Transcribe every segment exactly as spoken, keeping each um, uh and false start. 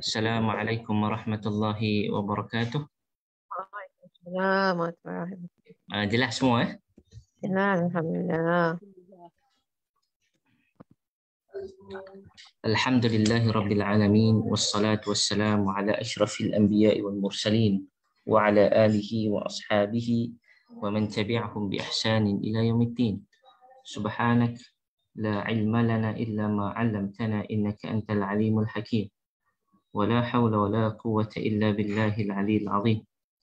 Assalamualaikum warahmatullahi wabarakatuh. Waalaikumsalam warahmatullahi wabarakatuh. Uh, jelas semua eh? Jelas, alhamdulillah. Alhamdulillahi rabbil alamin wassalatu wassalamu ala asyrafil anbiya'i wal mursalin wa ala alihi wa ashabihi wa man tabi'ahum bi ihsanin ila yaumiddin. Subhanak la ilma lana illa ma 'allamtana innaka antal alimul hakim. Wa la hawla wa la quwwata illa billahil aliyyil 'azim.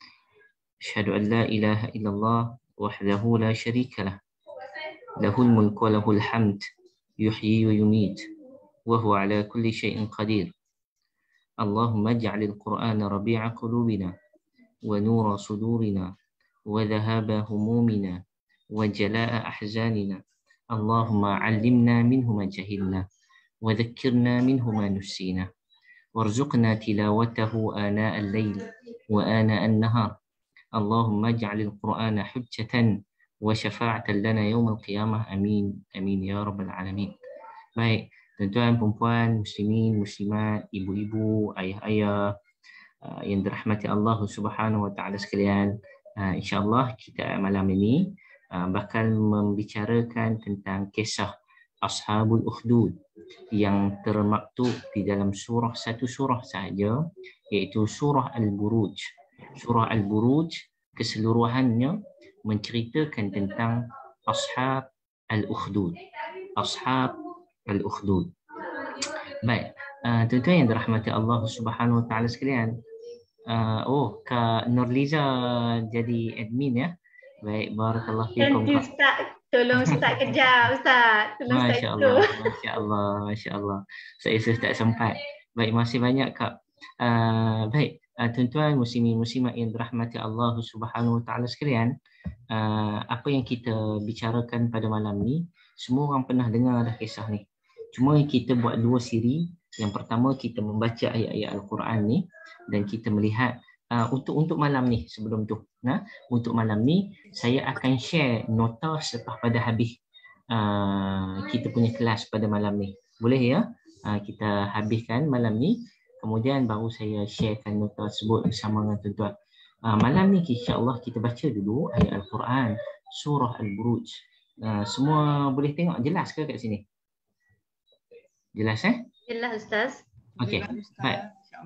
Asyhadu an la ilaha illallah wahdahu la syarika lah. Lahul mulku wa lahul hamd yuhyi wa yumit wa huwa ala kulli syai'in qadir. Allahumma ij'alil Qur'ana rabi'a qulubina wa nura sudurina wa dhahaba humumina wa jalaa'a ahzanina. Allahumma 'allimna minhu ma jahilna wa dhakkirna minhu ma nusina warzuqna tilawatahu ana al-lail wa ana an-nahar. Allahumma ij'alil Qur'ana hujjatan wa syafa'atan lana yawmal qiyamah. Amin amin ya rabbal alamin. Baik, tuan-tuan, puan-puan, muslimin, muslimat, ibu-ibu, ayah-ayah uh, yang dirahmati Allah Subhanahu wa taala sekalian, uh, insya-Allah kita malam ini uh, bakal membicarakan tentang kisah Ashabul Ukhdud yang termaktub di dalam surah satu surah sahaja, iaitu surah Al-Buruj. Surah Al-Buruj keseluruhannya menceritakan tentang Ashab Al-Ukhdud. Ashab Al-Ukhdud. Baik, uh, tuan-tuan yang dirahmati Allah Subhanahu wa taala sekalian. Uh, oh, Kak Nurliza jadi admin ya. Baik, barakallahu fiikum. Thank you Ustaz. Tolong Ustaz kerja Ustaz. Tolong Ustaz. Masya-Allah, masya-Allah, masya-Allah. Saya saya tak sempat. Baik, masih banyak Kak. Uh, baik, uh, tuan-tuan muslimin muslimat yang dirahmati Allah Subhanahu wa taala sekalian, uh, apa yang kita bicarakan pada malam ni, semua orang pernah dengar dah kisah ni. Cuma kita buat dua siri. Yang pertama kita membaca ayat-ayat Al-Quran ni dan kita melihat uh, untuk untuk malam ni sebelum tu. Nah, untuk malam ni saya akan share nota selepas pada habis uh, kita punya kelas pada malam ni. Boleh ya? Uh, kita habiskan malam ni, kemudian baru saya sharekan nota tersebut bersama dengan tuan-tuan. Uh, malam ni insya-Allah kita baca dulu ayat Al-Quran surah Al-Buruj. Uh, semua boleh tengok jelas ke kat sini? Jelas eh? Jelas Ustaz. Okey. Baik.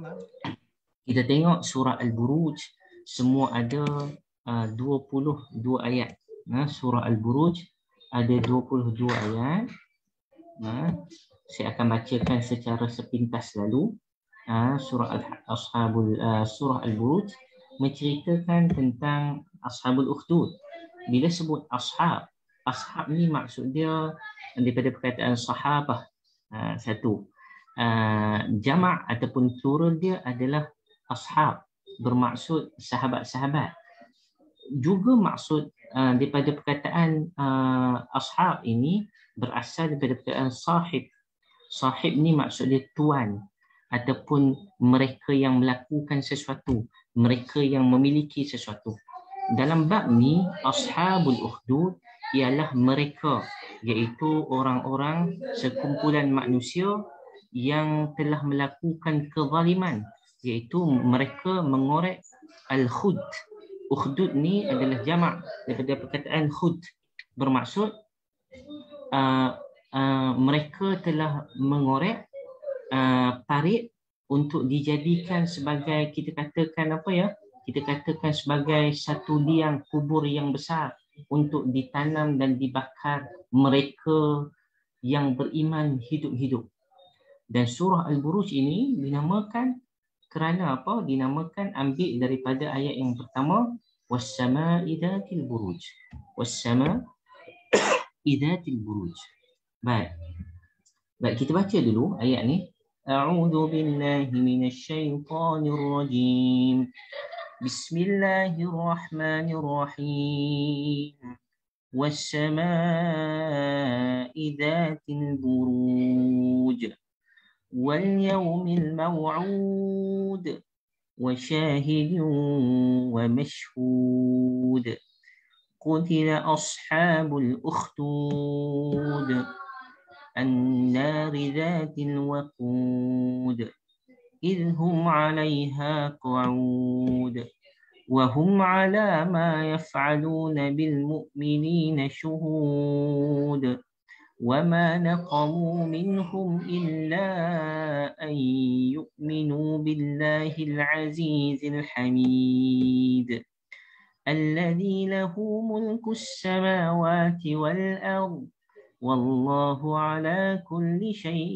Kita tengok surah Al-Buruj, semua ada uh, dua puluh dua ayat. Nah, surah Al-Buruj ada dua puluh dua ayat. Nah, saya akan bacakan secara sepintas lalu. Uh, surah Al-Ashabul uh, surah Al-Buruj menceritakan tentang Ashabul Ukhdud. Bila sebut ashab, ashab ni maksud dia daripada perkataan sahabah. Uh, satu. Uh, jamak ataupun plural dia adalah ashab, bermaksud sahabat-sahabat. Juga maksud uh, daripada perkataan uh, ashab ini berasal daripada perkataan sahib. Sahib ni maksud dia tuan ataupun mereka yang melakukan sesuatu, mereka yang memiliki sesuatu. Dalam bab ni Ashabul Ukhdud ialah mereka, iaitu orang-orang sekumpulan manusia yang telah melakukan kezaliman, iaitu mereka mengorek al-khud. Ukhdud ni adalah jamak daripada perkataan khud, bermaksud uh, uh, mereka telah mengorek uh, parit untuk dijadikan sebagai, kita katakan apa ya, kita katakan sebagai satu liang kubur yang besar untuk ditanam dan dibakar mereka yang beriman hidup-hidup. Dan surah Al-Buruj ini dinamakan kerana apa? Dinamakan ambil daripada ayat yang pertama, was-sama'i dzatil buruj. Was-sama'i dzatil buruj. Baik. Baik, kita baca dulu ayat ni. A'udzu billahi minasy syaithanir rajim. Bismillahirrahmanirrahim. Was-sama'i dzatil buruj. واليوم الموعود وشاهد ومشهود قتل أصحاب الأخدود النار ذات الوقود إذ هم عليها قعود وهم على ما يفعلون بالمؤمنين شهود وما نقموا منهم إلا أن يؤمنوا بالله العزيز الحميد الذي له ملك السماوات والأرض والله على كل شيء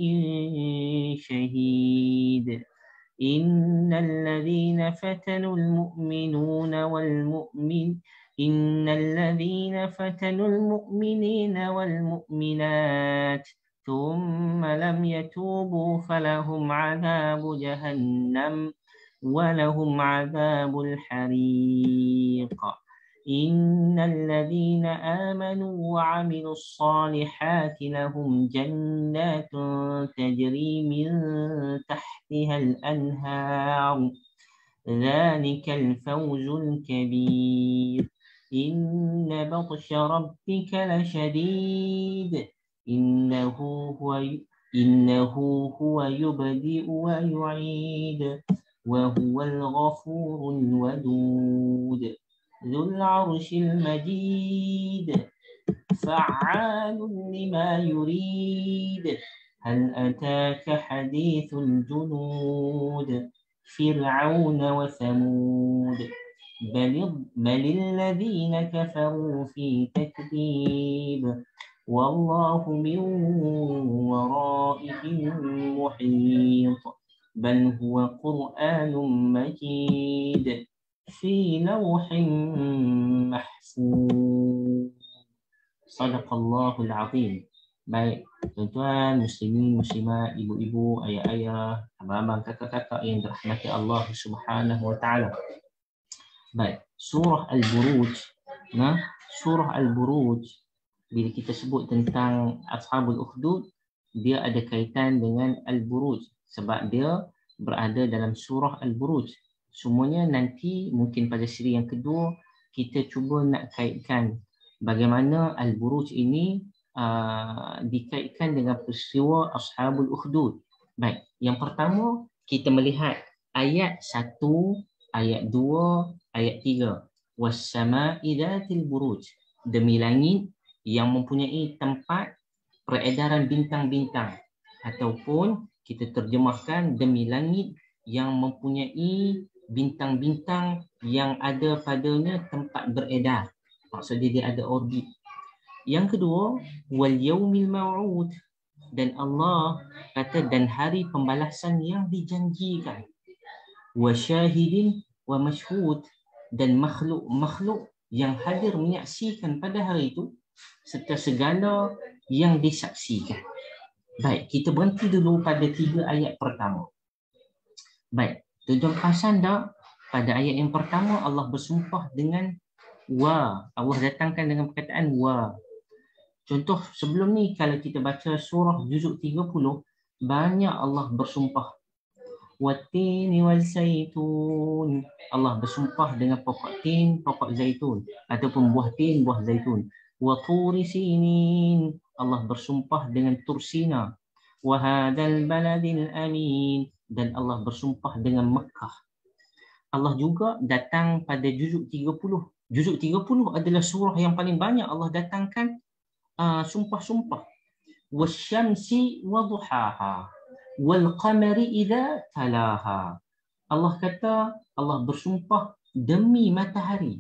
شهيد إن الذين فتنوا المؤمنون والمؤمن إن الذين فتنوا المؤمنين والمؤمنات ثم لم يتوبوا فلهم عذاب جهنم ولهم عذاب الحريق إن الذين آمنوا وعملوا الصالحات لهم جنات تجري من تحتها الأنهار ذلك الفوز الكبير إن بطش ربك لشديد إنه هو إنه هو يبدئ ويعيد وهو الغفور الودود ذو العرش المجيد فعال لما يريد هل أتاك حديث الجنود فرعون وثمود بل, بل الذين كفروا في تكذيب والله من ورائهم محيط بل هو قرآن مجيد في لوح محفوظ صدق الله العظيم. Baik, tuan-tuan, muslimin, muslimat, ibu-ibu, ayah-ayah, abang-abang, kakak-kakak yang dirahmati Allah Subhanahu wa taala. Baik, surah Al-Buruj. Nah, surah Al-Buruj bila kita sebut tentang Ashabul Ukhdud, dia ada kaitan dengan Al-Buruj sebab dia berada dalam surah Al-Buruj. Semuanya nanti mungkin pada siri yang kedua kita cuba nak kaitkan bagaimana Al-Buruj ini uh, dikaitkan dengan peristiwa Ashabul Ukhdud. Baik, yang pertama kita melihat ayat satu, ayat dua, ayat tiga. Was-sama'i dzatil buruj. Demi langit yang mempunyai tempat peredaran bintang-bintang, ataupun kita terjemahkan demi langit yang mempunyai bintang-bintang yang ada padanya tempat beredar. Maksudnya dia ada orbit. Yang kedua, wal yaumil mau'ud, dan Allah kata dan hari pembalasan yang dijanjikan. Wa syahidin wa mashhud, dan makhluk-makhluk yang hadir menyaksikan pada hari itu serta segala yang disaksikan. Baik, kita berhenti dulu pada tiga ayat pertama. Baik, tuan-tuan perasan tak pada ayat yang pertama Allah bersumpah dengan wa. Allah datangkan dengan perkataan wa. Contoh sebelum ni kalau kita baca surah juzuk tiga puluh, banyak Allah bersumpah. Wattini wal zaitun. Allah bersumpah dengan pokok tin, pokok zaitun, ataupun buah tin, buah zaitun. Wa turi sinin. Allah bersumpah dengan Tursina. Wa hadzal baladil amin. Dan Allah bersumpah dengan Makkah. Allah juga datang pada juzuk tiga puluh. Juzuk tiga puluh adalah surah yang paling banyak Allah datangkan uh, sumpah-sumpah. Wasyamsi wa duhaha wal qamari idza talaha. Allah kata Allah bersumpah demi matahari.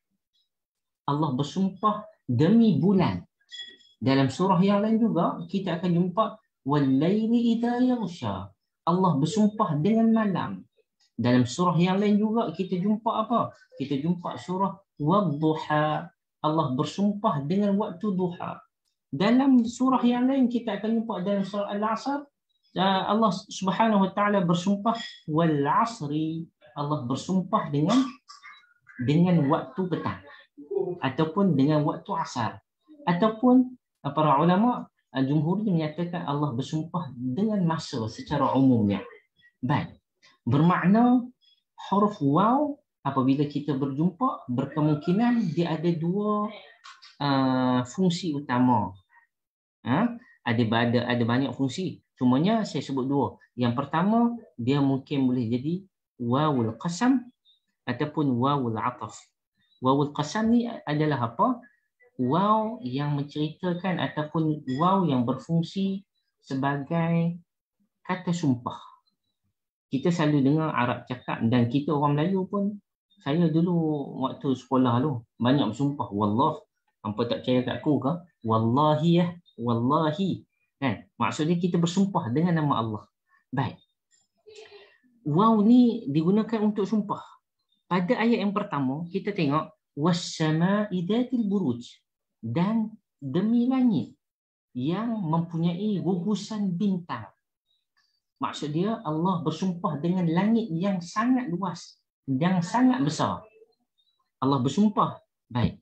Allah bersumpah demi bulan. Dalam surah yang lain juga kita akan jumpa wal laili idza yaghsha. Allah bersumpah dengan malam. Dalam surah yang lain juga kita jumpa apa? Kita jumpa surah wad-duha. Allah bersumpah dengan waktu duha. Dalam surah yang lain kita akan jumpa dalam surah Al-Asr, Allah Subhanahu wa taala bersumpah wal asri. Allah bersumpah dengan dengan waktu petang ataupun dengan waktu asar, ataupun para ulama jumhur menyatakan Allah bersumpah dengan masa secara umumnya. Baik, bermakna huruf waw apabila kita berjumpa berkemungkinan dia ada dua uh, fungsi utama. Ha? Ada ada ada banyak fungsi. Cumanya saya sebut dua. Yang pertama, dia mungkin boleh jadi wawul qasam ataupun wawul ataf. Wawul qasam ni adalah apa? Waw yang menceritakan ataupun waw yang berfungsi sebagai kata sumpah. Kita selalu dengar Arab cakap, dan kita orang Melayu pun, saya dulu waktu sekolah tu banyak bersumpah, wallah, hampa tak percaya kat aku ke? Wallahi ya, wallahi. Kan? Maksudnya kita bersumpah dengan nama Allah. Baik. Waw ni digunakan untuk sumpah. Pada ayat yang pertama, kita tengok was-sama'i dzatil buruj, dan demi langit yang mempunyai gugusan bintang. Maksud dia Allah bersumpah dengan langit yang sangat luas, yang sangat besar. Allah bersumpah. Baik.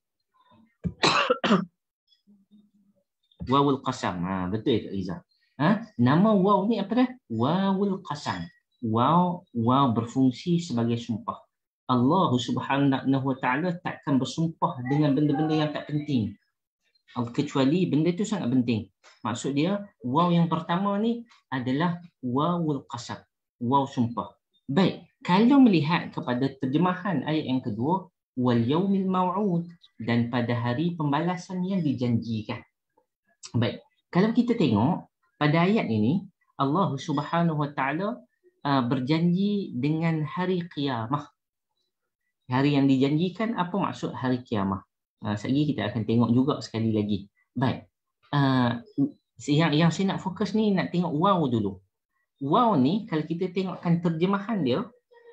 Wawul qasam. Ha, betul Kak Riza. Ha? Nama waw ni apa dah? Wawul qasam. Waw, waw berfungsi sebagai sumpah. Allah Subhanahu wa taala takkan bersumpah dengan benda-benda yang tak penting, kecuali benda itu sangat penting. Maksud dia waw yang pertama ni adalah wawul qasam, waw sumpah. Baik, kalau melihat kepada terjemahan ayat yang kedua, wal yaumil mau'ud, dan pada hari pembalasan yang dijanjikan. Baik, kalau kita tengok pada ayat ini, Allah Subhanahu wa taala uh, berjanji dengan hari kiamah. Hari yang dijanjikan, apa maksud hari kiamah? Uh, sekali kita akan tengok juga sekali lagi. Baik, uh, yang, yang saya nak fokus ni, nak tengok waw dulu. Waw ni kalau kita tengokkan terjemahan dia,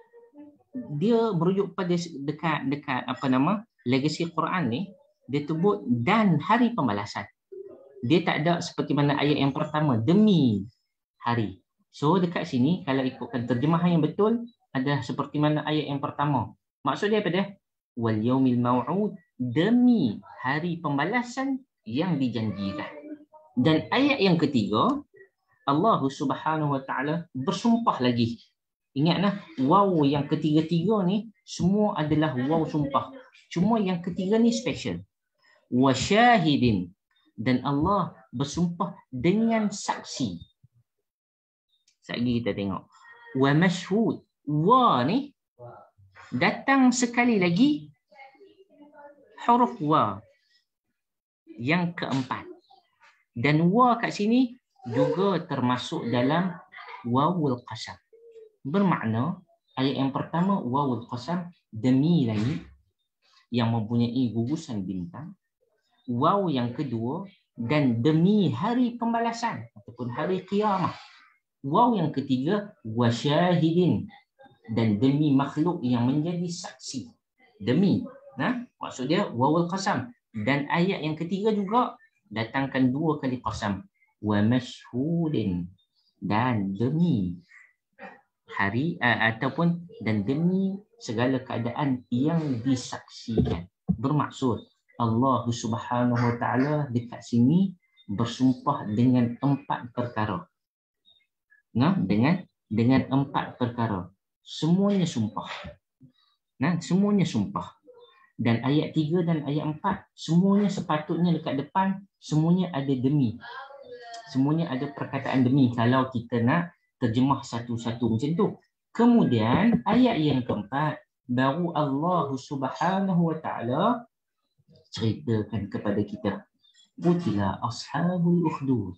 dia merujuk pada dekat dekat apa nama legasi Quran ni, dia sebut dan hari pembalasan. Dia tak ada seperti mana ayat yang pertama demi hari. So dekat sini kalau ikutkan terjemahan yang betul adalah seperti mana ayat yang pertama. Maksud dia apa dia? Wal yaumil mau'ud, demi hari pembalasan yang dijanjikan. Dan ayat yang ketiga, Allah Subhanahu wa taala bersumpah lagi. Ingatlah, waw yang ketiga-tiga ni semua adalah waw sumpah. Cuma yang ketiga ni special. Wa syahidin, dan Allah bersumpah dengan saksi. Sekali kita tengok. Wa mashhud. Wa ni datang sekali lagi huruf wa yang keempat. Dan wa kat sini juga termasuk dalam wawul qasam. Bermakna ayat yang pertama wawul qasam, demi langit yang mempunyai gugusan bintang. Waw yang kedua, dan demi hari pembalasan ataupun hari kiamah. Waw yang ketiga, wasyahidin, dan demi makhluk yang menjadi saksi. Demi, nah, maksud dia wawul qasam. Dan ayat yang ketiga juga datangkan dua kali qasam. Wa mashhudin, dan demi hari uh, ataupun dan demi segala keadaan yang disaksikan. Bermaksud Allah Subhanahu wa taala dekat sini bersumpah dengan empat perkara. Nah, dengan dengan empat perkara. Semuanya sumpah. Nah, semuanya sumpah. Dan ayat tiga dan ayat empat semuanya sepatutnya dekat depan semuanya ada demi. Semuanya ada perkataan demi kalau kita nak terjemah satu-satu macam tu. Kemudian ayat yang keempat baru Allah Subhanahu wa taala ceritakan kepada kita, Qutila ashabul ukhdud,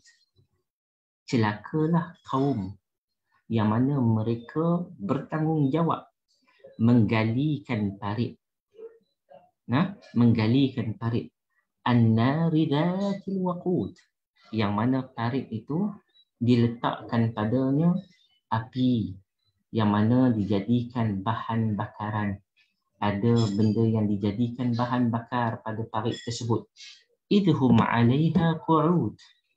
celakalah kaum yang mana mereka bertanggungjawab menggalikan parit. Nah, menggalikan parit. An-nari dzatil waqud, yang mana parit itu diletakkan padanya api yang mana dijadikan bahan bakaran. Ada benda yang dijadikan bahan bakar pada parit tersebut. Idhum 'alaiha qu'ud,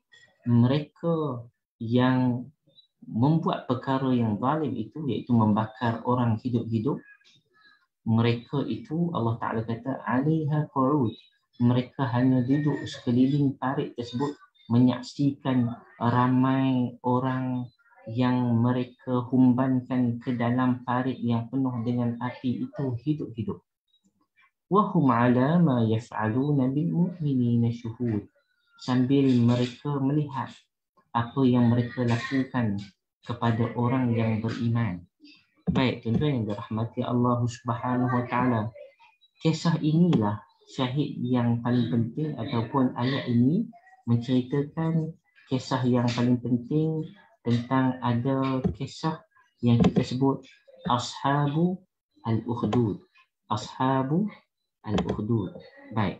mereka yang membuat perkara yang zalim itu, iaitu membakar orang hidup-hidup, mereka itu Allah Ta'ala kata 'alaiha qu'ud, mereka hanya duduk sekeliling parit tersebut menyaksikan ramai orang yang mereka humbankan ke dalam parit yang penuh dengan api itu hidup-hidup. Wa hum 'ala ma yaf'aluna bil mu'minina syuhud, sambil mereka melihat apa yang mereka lakukan kepada orang yang beriman. Baik, tuan-tuan yang dirahmati Allah Subhanahu Wa Taala, kisah inilah syahid yang paling penting ataupun ayat ini menceritakan kisah yang paling penting tentang ada kisah yang kita sebut Ashabu Al-Ukhdud. Ashabu Al-Ukhdud. Baik.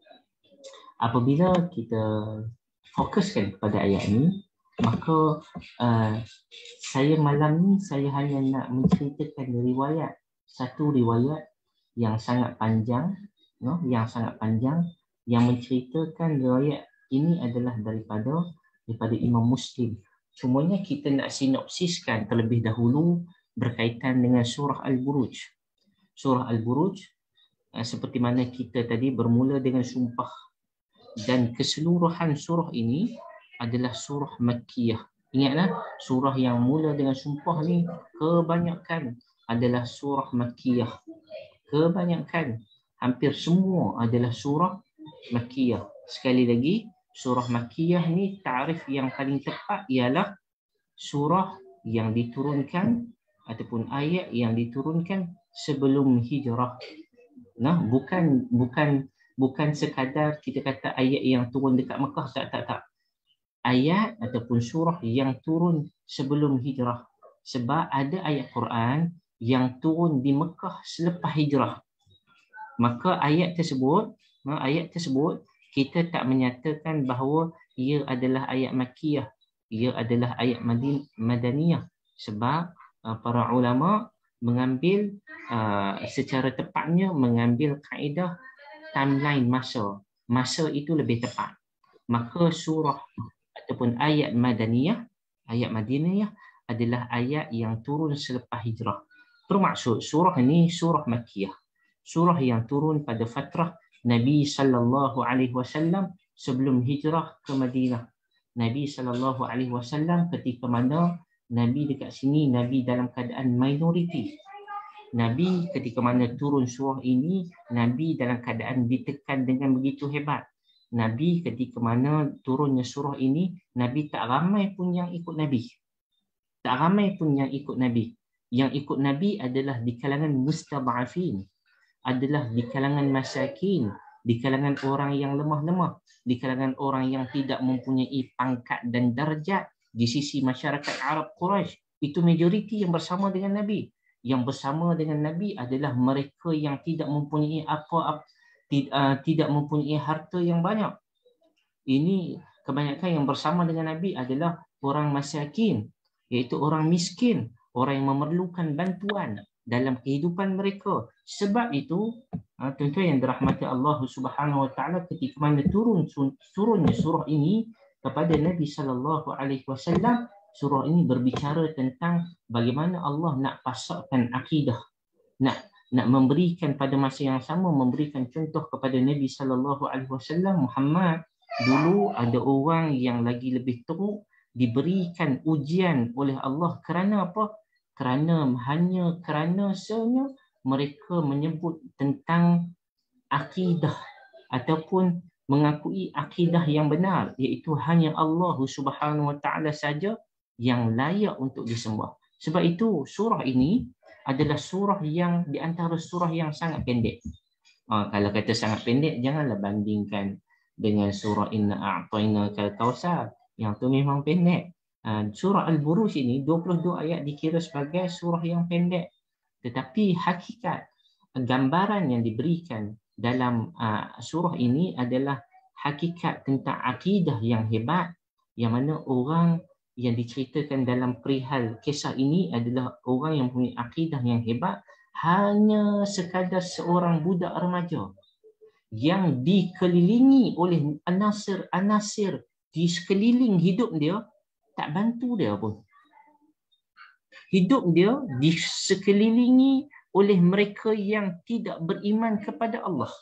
Apabila kita fokuskan pada ayat ini, maka uh, saya malam ni saya hanya nak menceritakan riwayat, satu riwayat yang sangat panjang, no, yang sangat panjang yang menceritakan riwayat ini adalah daripada daripada Imam Muslim. Cumanya kita nak sinopsiskan terlebih dahulu berkaitan dengan surah Al-Buruj. Surah Al-Buruj uh, seperti mana kita tadi bermula dengan sumpah, dan keseluruhan surah ini adalah surah Makkiyah. Ingatlah, surah yang mula dengan sumpah ni kebanyakan adalah surah Makkiyah. Kebanyakan, hampir semua adalah surah Makkiyah. Sekali lagi, surah Makkiyah ni ta'rif yang paling tepat ialah surah yang diturunkan ataupun ayat yang diturunkan sebelum hijrah. Nah, bukan bukan bukan sekadar kita kata ayat yang turun dekat Mekah, tak tak tak. Ayat ataupun surah yang turun sebelum hijrah. Sebab ada ayat Quran yang turun di Mekah selepas hijrah. Maka ayat tersebut, ayat tersebut kita tak menyatakan bahawa ia adalah ayat Makkiyah, ia adalah ayat Madaniyah. Sebab uh, para ulama mengambil uh, secara tepatnya mengambil kaedah timeline masa. Masa itu lebih tepat. Maka surah ataupun ayat Madaniyah, ayat Madinah adalah ayat yang turun selepas hijrah. Bermaksud surah ini surah Makkiyah. Surah yang turun pada fatrah Nabi sallallahu alaihi wasallam sebelum hijrah ke Madinah. Nabi sallallahu alaihi wasallam ketika mana Nabi dekat sini, Nabi dalam keadaan minoriti. Nabi ketika mana turun surah ini, Nabi dalam keadaan ditekan dengan begitu hebat. Nabi ketika mana turunnya surah ini, Nabi tak ramai pun yang ikut Nabi. Tak ramai pun yang ikut Nabi. Yang ikut Nabi adalah di kalangan mustad'afin, adalah di kalangan masakin, di kalangan orang yang lemah-lemah, di kalangan orang yang tidak mempunyai pangkat dan darjat di sisi masyarakat Arab Quraisy. Itu majoriti yang bersama dengan Nabi. Yang bersama dengan Nabi adalah mereka yang tidak mempunyai apa, uh, tidak mempunyai harta yang banyak. Ini kebanyakan yang bersama dengan Nabi adalah orang masakin, iaitu orang miskin, orang yang memerlukan bantuan dalam kehidupan mereka. Sebab itu, uh, tuan-tuan yang dirahmati Allah Subhanahu Wa Taala, ketika mana turun turunnya surah ini kepada Nabi sallallahu alaihi wasallam, surah ini berbicara tentang bagaimana Allah nak pasakkan akidah, nak nak memberikan pada masa yang sama, memberikan contoh kepada Nabi sallallahu alaihi wasallam. Muhammad, dulu ada orang yang lagi lebih teruk diberikan ujian oleh Allah. Kerana apa? Kerana hanya kerana senya mereka menyebut tentang akidah ataupun mengakui akidah yang benar, iaitu hanya Allah Subhanahu Wa Taala saja yang layak untuk disembah. Sebab itu surah ini adalah surah yang di antara surah yang sangat pendek. Ha, kalau kata sangat pendek, janganlah bandingkan dengan surah Inna A'tainakal Kautsar. Yang tu memang pendek. Ha, surah Al-Buruj ini dua puluh dua ayat dikira sebagai surah yang pendek. Tetapi hakikat gambaran yang diberikan dalam uh, surah ini adalah hakikat tentang akidah yang hebat, yang mana orang yang diceritakan dalam perihal kisah ini adalah orang yang punya akidah yang hebat, hanya sekadar seorang budak remaja yang dikelilingi oleh anasir-anasir di sekeliling hidup dia, tak bantu dia pun. Hidup dia disekelilingi oleh mereka yang tidak beriman kepada Allah.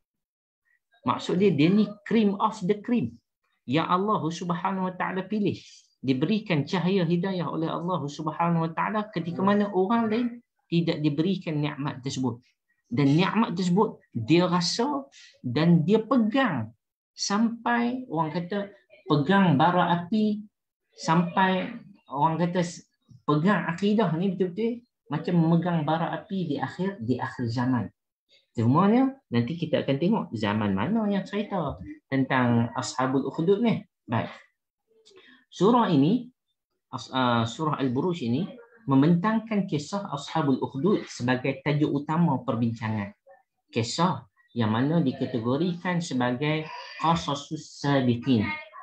Maksud dia, dia ni cream of the cream yang Allah Subhanahu Wa Taala pilih. Diberikan cahaya hidayah oleh Allah Subhanahu Wa Taala ketika mana orang lain tidak diberikan nikmat tersebut. Dan nikmat tersebut dia rasa dan dia pegang sampai orang kata pegang bara api sampai orang kata pegang akidah ni betul-betul macam memegang bara api di akhir di akhir zaman. Semuanya nanti kita akan tengok zaman mana yang cerita tentang Ashabul Ukhdud ni. Baik. Surah ini, uh, surah Al-Buruj ini membentangkan kisah Ashabul Ukhdud sebagai tajuk utama perbincangan. Kisah yang mana dikategorikan sebagai qasasus sabiqin.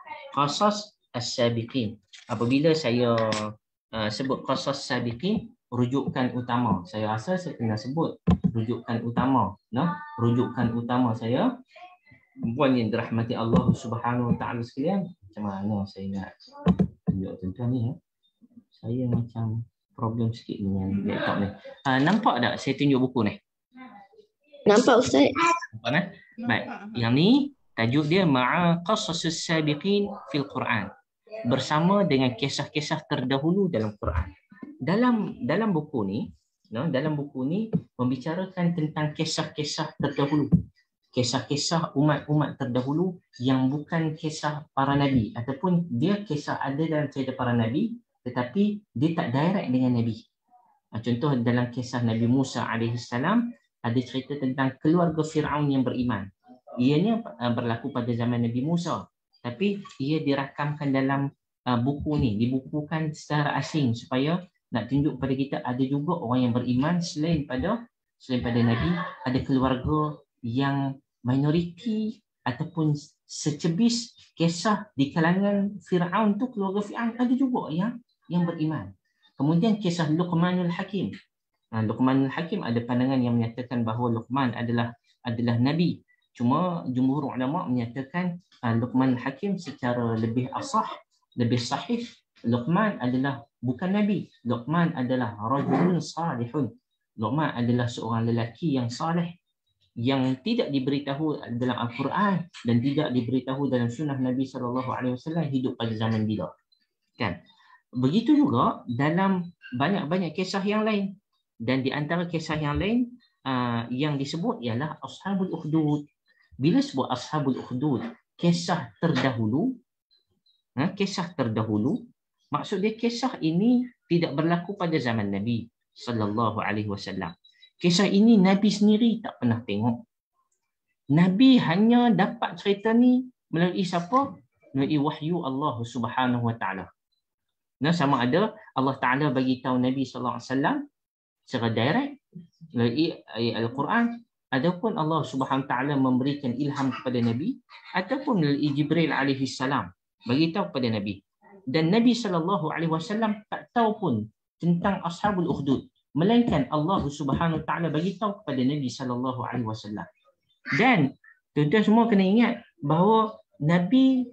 Qasas as-sabiqin. Apabila saya uh, sebut qasas sabiqin, rujukan utama. Saya rasa saya kena sebut rujukan utama. No? Rujukan utama saya, puan yang dirahmati Allah Subhanahu Wa Taala sekalian. Macam mana saya nak tunjuk tuan-tuan ni? Ya? Saya macam problem sikit dengan laptop ni. Uh, nampak tak saya tunjuk buku ni? Nampak Ustaz? Nampak kan? Baik. Yang ni tajuk dia Ma'a Qasasus Sabiqin fil Quran. Bersama dengan kisah-kisah terdahulu dalam Quran. Dalam dalam buku ni, no, dalam buku ni membicarakan tentang kisah-kisah terdahulu. Kisah-kisah umat-umat terdahulu yang bukan kisah para nabi, ataupun dia kisah ada dalam cerita para nabi tetapi dia tak direct dengan nabi. Contoh dalam kisah Nabi Musa alaihi salam ada cerita tentang keluarga Firaun yang beriman. Ianya berlaku pada zaman Nabi Musa, tapi ia dirakamkan dalam uh, buku ni, dibukukan secara asing supaya nak tunjuk kepada kita ada juga orang yang beriman selain pada selain pada Nabi, ada keluarga yang minoriti ataupun secebis kisah di kalangan Firaun tu, keluarga Firaun ada juga yang yang beriman. Kemudian kisah Luqmanul Hakim. Nah, Luqmanul Hakim ada pandangan yang menyatakan bahawa Luqman adalah adalah nabi. Cuma jumhur ulama menyatakan uh, Luqmanul Hakim secara lebih asah, lebih sahih, Luqman adalah bukan nabi. Luqman adalah rajulun salihun. Luqman adalah seorang lelaki yang saleh yang tidak diberitahu dalam Al-Quran dan tidak diberitahu dalam sunnah Nabi sallallahu alaihi wasallam hidup pada zaman bila. Kan? Begitu juga dalam banyak-banyak kisah yang lain. Dan di antara kisah yang lain uh, yang disebut ialah Ashabul Ukhdud. Bila sebut Ashabul Ukhdud, kisah terdahulu, ha, kisah terdahulu, maksud dia kisah ini tidak berlaku pada zaman Nabi sallallahu alaihi wasallam. Kisah ini Nabi sendiri tak pernah tengok. Nabi hanya dapat cerita ni melalui siapa? Melalui wahyu Allah Subhanahu Wa Taala. Nah, sama ada Allah Taala bagi tahu Nabi sallallahu alaihi wasallam secara direct melalui ayat Al-Quran, ataupun Allah Subhanahu Wa Taala memberikan ilham kepada Nabi, ataupun melalui Jibril alaihi salam bagi tahu kepada Nabi. Dan Nabi sallallahu alaihi wasallam tak tahu pun tentang Ashabul Ukhdud, melainkan Allah Subhanahu Wa Taala bagi tahu kepada Nabi sallallahu alaihi wasallam. Dan tuan-tuan semua kena ingat bahawa Nabi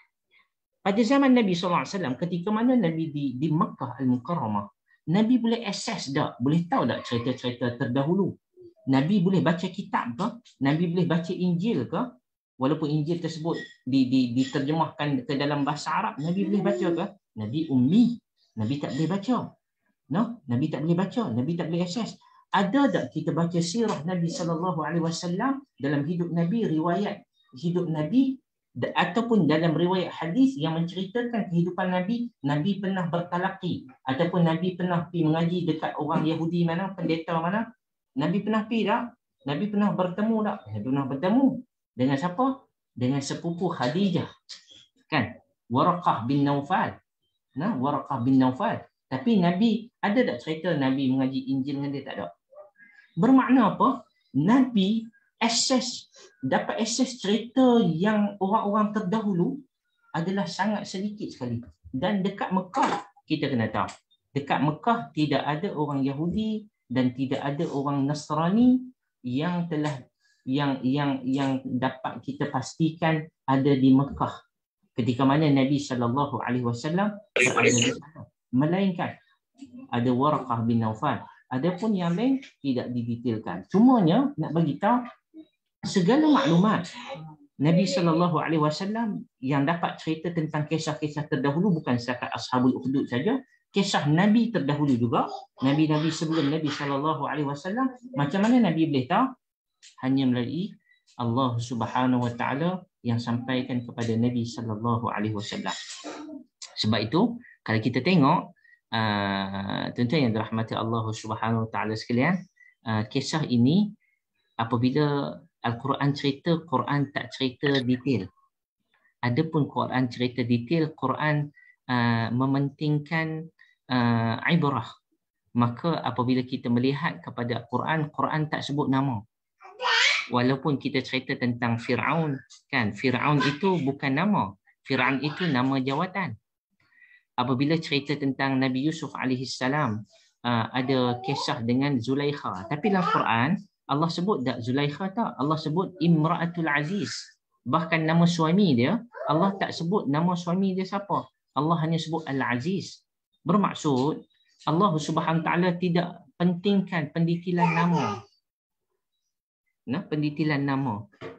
pada zaman Nabi sallallahu alaihi wasallam, ketika mana Nabi di, di Makkah Al-Mukarramah, Nabi boleh akses tak? Boleh tahu tak cerita-cerita terdahulu? Nabi boleh baca kitab ke? Nabi boleh baca Injil ke? Walaupun Injil tersebut di, di, diterjemahkan ke dalam bahasa Arab, Nabi boleh baca ke? Nabi ummi. Nabi tak boleh baca. No? Nabi tak boleh baca. Nabi tak boleh akses. Ada tak kita baca sirah Nabi sallallahu alaihi wasallam dalam hidup Nabi, riwayat hidup Nabi, ataupun dalam riwayat hadis yang menceritakan kehidupan Nabi, Nabi pernah bertalaqi ataupun Nabi pernah pergi mengaji dekat orang Yahudi mana, pendeta mana? Nabi pernah pergi tak? Nabi pernah bertemu tak? Nabi pernah bertemu. Dengan siapa? Dengan sepupu Khadijah. Kan? Waraqah bin Naufal. Nah, Waraqah bin Naufal. Tapi Nabi, ada tak cerita Nabi mengaji Injil dengan dia? Tak ada. Bermakna apa? Nabi akses, dapat akses cerita yang orang-orang terdahulu adalah sangat sedikit sekali. Dan dekat Mekah, kita kena tahu, dekat Mekah tidak ada orang Yahudi dan tidak ada orang Nasrani yang telah yang yang yang dapat kita pastikan ada di Mekah ketika mana Nabi sallallahu alaihi wasallam berada di sana. Melainkan ada Waraqah bin Naufal. Adapun yang lain tidak didetailkan. Cumanya nak bagi tahu segala maklumat Nabi sallallahu alaihi wasallam yang dapat cerita tentang kisah-kisah terdahulu bukan setakat Ashabul Ukhdud saja, kisah Nabi terdahulu juga, Nabi-Nabi sebelum Nabi sallallahu alaihi wasallam. Macam mana Nabi boleh tahu? Hanya melalui Allah Subhanahu Wa Taala yang sampaikan kepada Nabi sallallahu alaihi wasallam. Sebab itu kalau kita tengok uh, tuan-tuan yang dirahmati Allah Subhanahu Wa Taala sekalian, uh, kisah ini apabila Al-Quran cerita, Quran tak cerita detail. Adapun Quran cerita detail, Quran uh, mementingkan uh, ibrah. Maka apabila kita melihat kepada Quran, Quran tak sebut nama. Walaupun kita cerita tentang Fir'aun, kan, Fir'aun itu bukan nama. Fir'aun itu nama jawatan. Apabila cerita tentang Nabi Yusuf alaihi salam, uh, ada kisah dengan Zulaikha. Tapi dalam Quran, Allah sebut tak Zulaikha tak? Allah sebut Imra'atul Aziz. Bahkan nama suami dia, Allah tak sebut nama suami dia siapa. Allah hanya sebut Al-Aziz. Bermaksud, Allah Subhanahu Wa Taala tidak pentingkan pendetilan nama. Nah, pendetilan nama.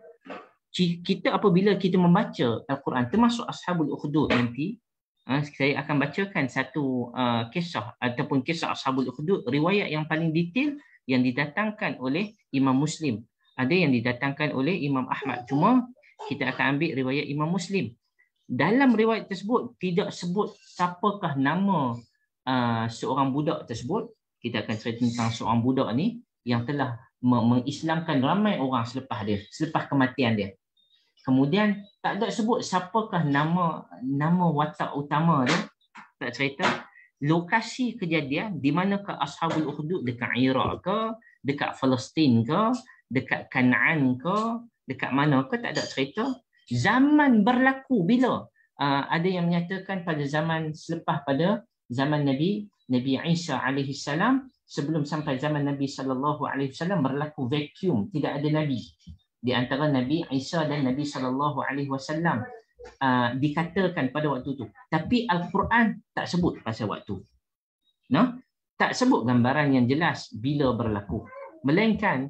Kita apabila kita membaca Al-Quran, termasuk Ashabul Ukhdud nanti, Uh, saya akan bacakan satu uh, kisah ataupun kisah Ashabul Ukhdud, riwayat yang paling detail yang didatangkan oleh Imam Muslim. Ada yang didatangkan oleh Imam Ahmad. Cuma kita akan ambil riwayat Imam Muslim. Dalam riwayat tersebut tidak sebut siapakah nama uh, seorang budak tersebut. Kita akan cerita tentang seorang budak ni yang telah mengislamkan ramai orang selepas dia, selepas kematian dia. Kemudian tak ada sebut siapakah nama nama watak utama dia. Tak cerita. Lokasi kejadian di manakah Ashabul Ukhdud, dekat Iraq ke, dekat Palestin ke, dekat Kanaan ke, dekat mana ke, tak ada cerita. Zaman berlaku bila? Uh, ada yang menyatakan pada zaman selepas pada zaman Nabi Nabi Isa alaihi salam, sebelum sampai zaman Nabi sallallahu alaihi wasallam berlaku vacuum, tidak ada nabi. Di antara Nabi Isa dan Nabi sallallahu alaihi wasallam uh, dikatakan pada waktu itu. Tapi Al-Quran tak sebut pasal waktu. No? Tak sebut gambaran yang jelas bila berlaku. Melainkan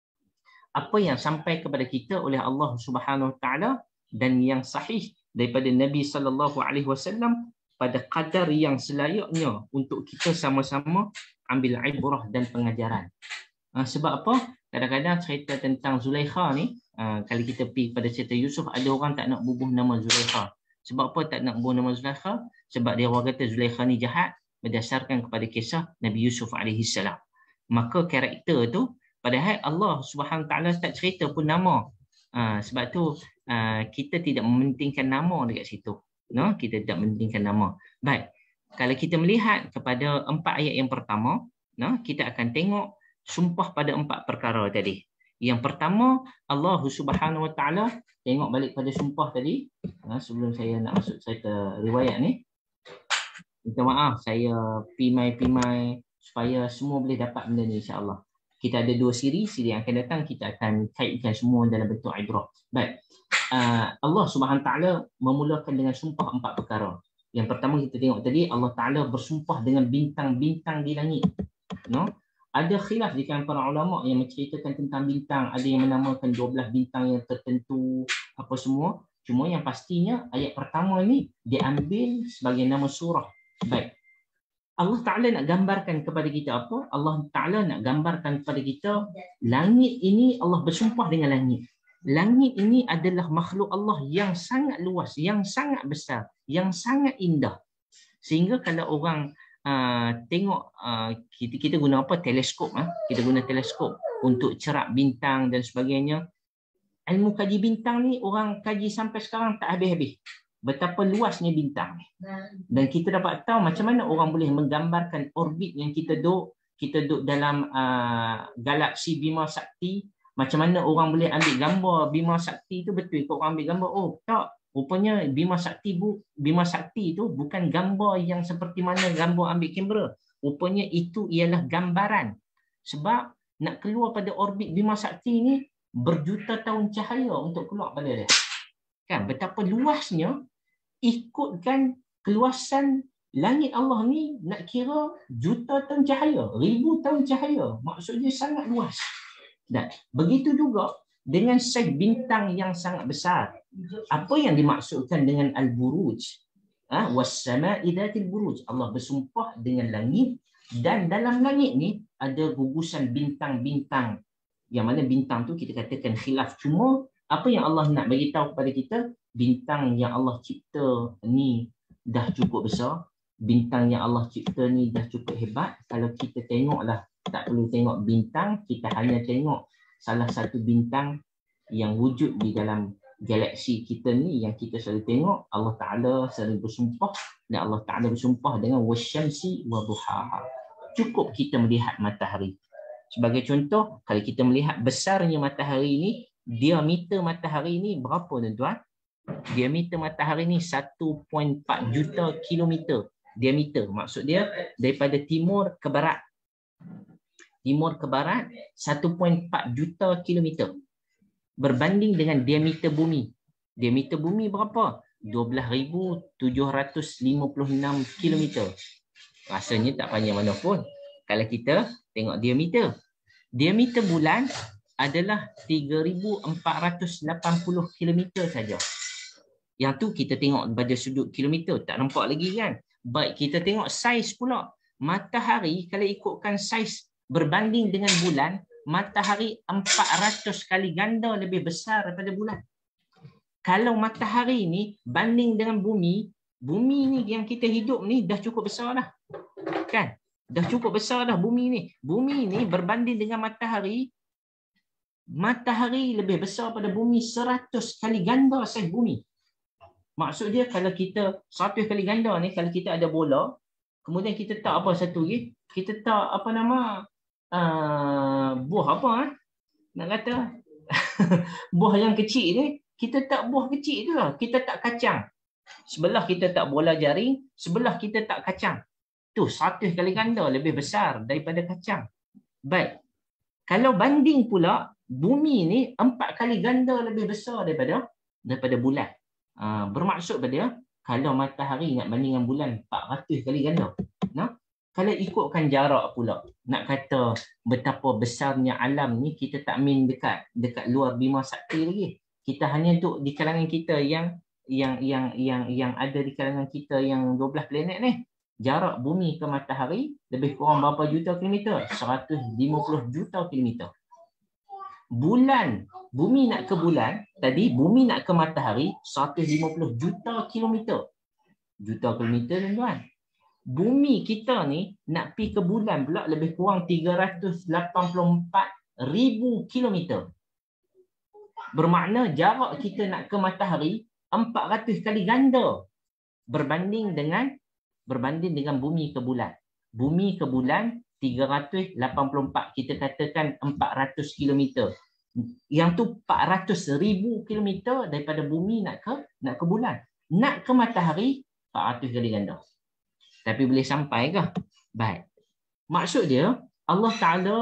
apa yang sampai kepada kita oleh Allah Subhanahu Wa Taala dan yang sahih daripada Nabi sallallahu alaihi wasallam pada kadar yang selayaknya untuk kita sama-sama ambil ibrah dan pengajaran. Uh, sebab apa? Kadang-kadang cerita tentang Zulaikha ni, uh, kalau kita pergi pada cerita Yusuf, ada orang tak nak bubuh nama Zulaikha. Sebab apa tak nak bubuh nama Zulaikha? Sebab dia orang kata Zulaikha ni jahat berdasarkan kepada kisah Nabi Yusuf alaihi salam. Maka karakter tu, padahal Allah Subhanahu Taala tak cerita pun nama. Uh, sebab tu uh, kita tidak mementingkan nama dekat situ. No? Kita tidak mementingkan nama. Baik, kalau kita melihat kepada empat ayat yang pertama, no? Kita akan tengok sumpah pada empat perkara tadi. Yang pertama, Allah Subhanahu Wa Taala, tengok balik pada sumpah tadi. Ha, sebelum saya nak masuk cerita riwayat ni, minta maaf saya pimai-pimai supaya semua boleh dapat benda ni insya-Allah. Kita ada dua siri, siri yang akan datang kita akan kaitkan semua dalam bentuk ibrah. Baik. Uh, Allah Subhanahu Wa Taala memulakan dengan sumpah empat perkara. Yang pertama kita tengok tadi, Allah Taala bersumpah dengan bintang-bintang di langit. No? Ada khilaf di kalangan para ulama yang menceritakan tentang bintang, ada yang menamakan dua belas bintang yang tertentu apa semua. Cuma yang pastinya ayat pertama ni diambil sebagai nama surah. Baik. Allah Taala nak gambarkan kepada kita apa? Allah Taala nak gambarkan kepada kita langit ini, Allah bersumpah dengan langit. Langit ini adalah makhluk Allah yang sangat luas, yang sangat besar, yang sangat indah. Sehingga kalau orang Uh, tengok uh, kita kita guna apa teleskop ah ha? Kita guna teleskop untuk cerak bintang dan sebagainya. Ilmu kaji bintang ni orang kaji sampai sekarang tak habis-habis. Betapa luasnya bintang ni. Dan kita dapat tahu macam mana orang boleh menggambarkan orbit yang kita duduk, kita duduk dalam uh, galaksi Bima Sakti. Macam mana orang boleh ambil gambar Bima Sakti tu, betul ke orang ambil gambar? Oh, tak. Rupanya Bima Sakti bu, Bima Sakti itu bukan gambar yang seperti mana gambar ambil kamera. Rupanya itu ialah gambaran. Sebab nak keluar pada orbit Bima Sakti ni berjuta tahun cahaya untuk keluar pada dia. Kan betapa luasnya, ikutkan keluasan langit Allah ni nak kira juta tahun cahaya, ribu tahun cahaya. Maksudnya sangat luas. Dan begitu juga dengan saiz bintang yang sangat besar. Apa yang dimaksudkan dengan al-buruj? Ah, was-sama'i dzatil buruj. Allah bersumpah dengan langit, dan dalam langit ni ada gugusan bintang-bintang. Yang mana bintang tu kita katakan khilaf. Cuma apa yang Allah nak bagi tahu kepada kita, bintang yang Allah cipta ni dah cukup besar. Bintang yang Allah cipta ni dah cukup hebat. Kalau kita tengoklah, tak perlu tengok bintang, kita hanya tengok salah satu bintang yang wujud di dalam galaksi kita ni yang kita selalu tengok. Allah Ta'ala selalu bersumpah, dan Allah Ta'ala bersumpah dengan wasyamsi wa duhaha. Cukup kita melihat matahari. Sebagai contoh, kalau kita melihat besarnya matahari ni, diameter matahari ni berapa tuan-tuan? Diameter matahari ni satu perpuluhan empat juta kilometer. Diameter, maksud dia daripada timur ke barat. Timur ke barat satu perpuluhan empat juta kilometer. Berbanding dengan diameter bumi. Diameter bumi berapa? dua belas ribu tujuh ratus lima puluh enam kilometer. Rasanya tak panjang mana pun kalau kita tengok diameter. Diameter bulan adalah tiga ribu empat ratus lapan puluh kilometer saja. Yang tu kita tengok pada sudut kilometer, tak nampak lagi kan? Baik, kita tengok saiz pula. Matahari kalau ikutkan saiz berbanding dengan bulan, matahari empat ratus kali ganda lebih besar daripada bulan. Kalau matahari ni banding dengan bumi, bumi ni yang kita hidup ni dah cukup besar dah. Kan? Dah cukup besar dah bumi ni. Bumi ni berbanding dengan matahari, matahari lebih besar pada bumi seratus kali ganda saiz bumi. Maksud dia kalau kita seratus kali ganda ni, kalau kita ada bola, kemudian kita tak apa satu lagi, kita tak apa nama uh, buah apa eh? Nak kata buah yang kecil ni, kita tak buah kecil tu lah, kita tak kacang. Sebelah kita tak bola jaring, sebelah kita tak kacang. Tu seratus kali ganda lebih besar daripada kacang. Baik. Kalau banding pula, bumi ni empat kali ganda lebih besar daripada daripada bulan. Uh, bermaksud pada kalau matahari nak banding dengan bulan empat ratus kali ganda. Nah, kalau ikutkan jarak pula, nak kata betapa besarnya alam ni, kita tak main dekat dekat luar Bima Sakti lagi. Kita hanya duduk di kalangan kita yang yang yang yang yang ada di kalangan kita yang dua belas planet ni. Jarak bumi ke matahari lebih kurang berapa juta kilometer? seratus lima puluh juta kilometer. Bulan, bumi nak ke bulan, tadi bumi nak ke matahari seratus lima puluh juta kilometer. Juta kilometer tuan-tuan. Bumi kita ni nak pergi ke bulan pula lebih kurang tiga ratus lapan puluh empat ribu kilometer. Bermakna jarak kita nak ke matahari empat ratus kali ganda berbanding dengan berbanding dengan bumi ke bulan. Bumi ke bulan tiga ratus lapan puluh empat, kita katakan empat ratus kilometer. Yang tu empat ratus ribu kilometer daripada bumi nak ke nak ke bulan. Nak ke matahari empat ratus kali ganda. Tapi boleh sampai ke? Baik. Maksud dia Allah Ta'ala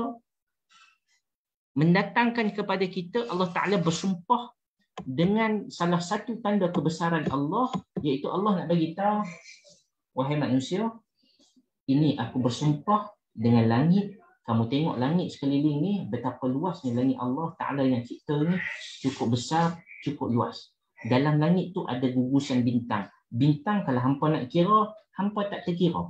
mendatangkan kepada kita, Allah Ta'ala bersumpah dengan salah satu tanda kebesaran Allah, iaitu Allah nak bagi tahu, wahai manusia, ini aku bersumpah dengan langit. Kamu tengok langit sekeliling ni, betapa luasnya langit Allah Ta'ala yang cipta ni, cukup besar, cukup luas. Dalam langit tu ada gugusan bintang. Bintang kalau hampa nak kira, hampa tak terkira.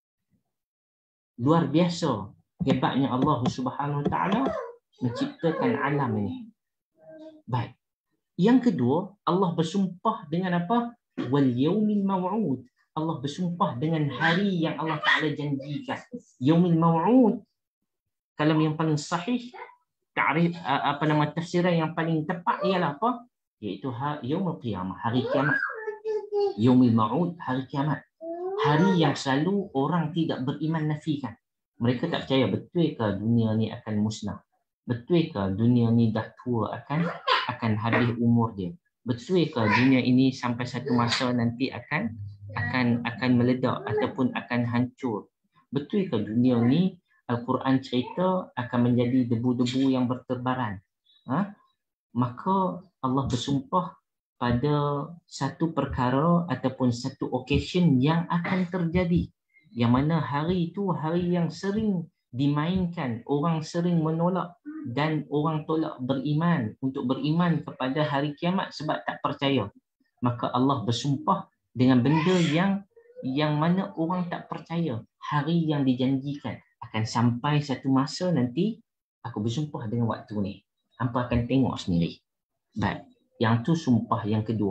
Luar biasa hebatnya Allah Subhanahu Wa Ta'ala menciptakan alam ini. Baik. Yang kedua, Allah bersumpah dengan apa? Wal yaumil maw'ud. Allah bersumpah dengan hari yang Allah Ta'ala janjikan. Yaumil maw'ud, kalau yang paling sahih, ta'rif, apa nama tafsiran yang paling tepat ialah apa? Iaitu yaumul qiyamah, hari kiamat. Yaumil maw'ud, hari kiamat. Hari yang selalu orang tidak beriman nafikan. Mereka tak percaya betul ke dunia ni akan musnah. Betul ke dunia ni dah tua, akan akan habis umur dia. Betul ke dunia ini sampai satu masa nanti akan akan akan meledak ataupun akan hancur. Betul ke dunia ni Al-Quran cerita akan menjadi debu-debu yang berterbaran. Ha? Maka Allah bersumpah pada satu perkara ataupun satu occasion yang akan terjadi. Yang mana hari itu hari yang sering dimainkan, orang sering menolak dan orang tolak beriman untuk beriman kepada hari kiamat sebab tak percaya. Maka Allah bersumpah dengan benda yang yang mana orang tak percaya. Hari yang dijanjikan akan sampai satu masa nanti, aku bersumpah dengan waktu ni. Hampa akan tengok sendiri. Baik, yang tu sumpah yang kedua.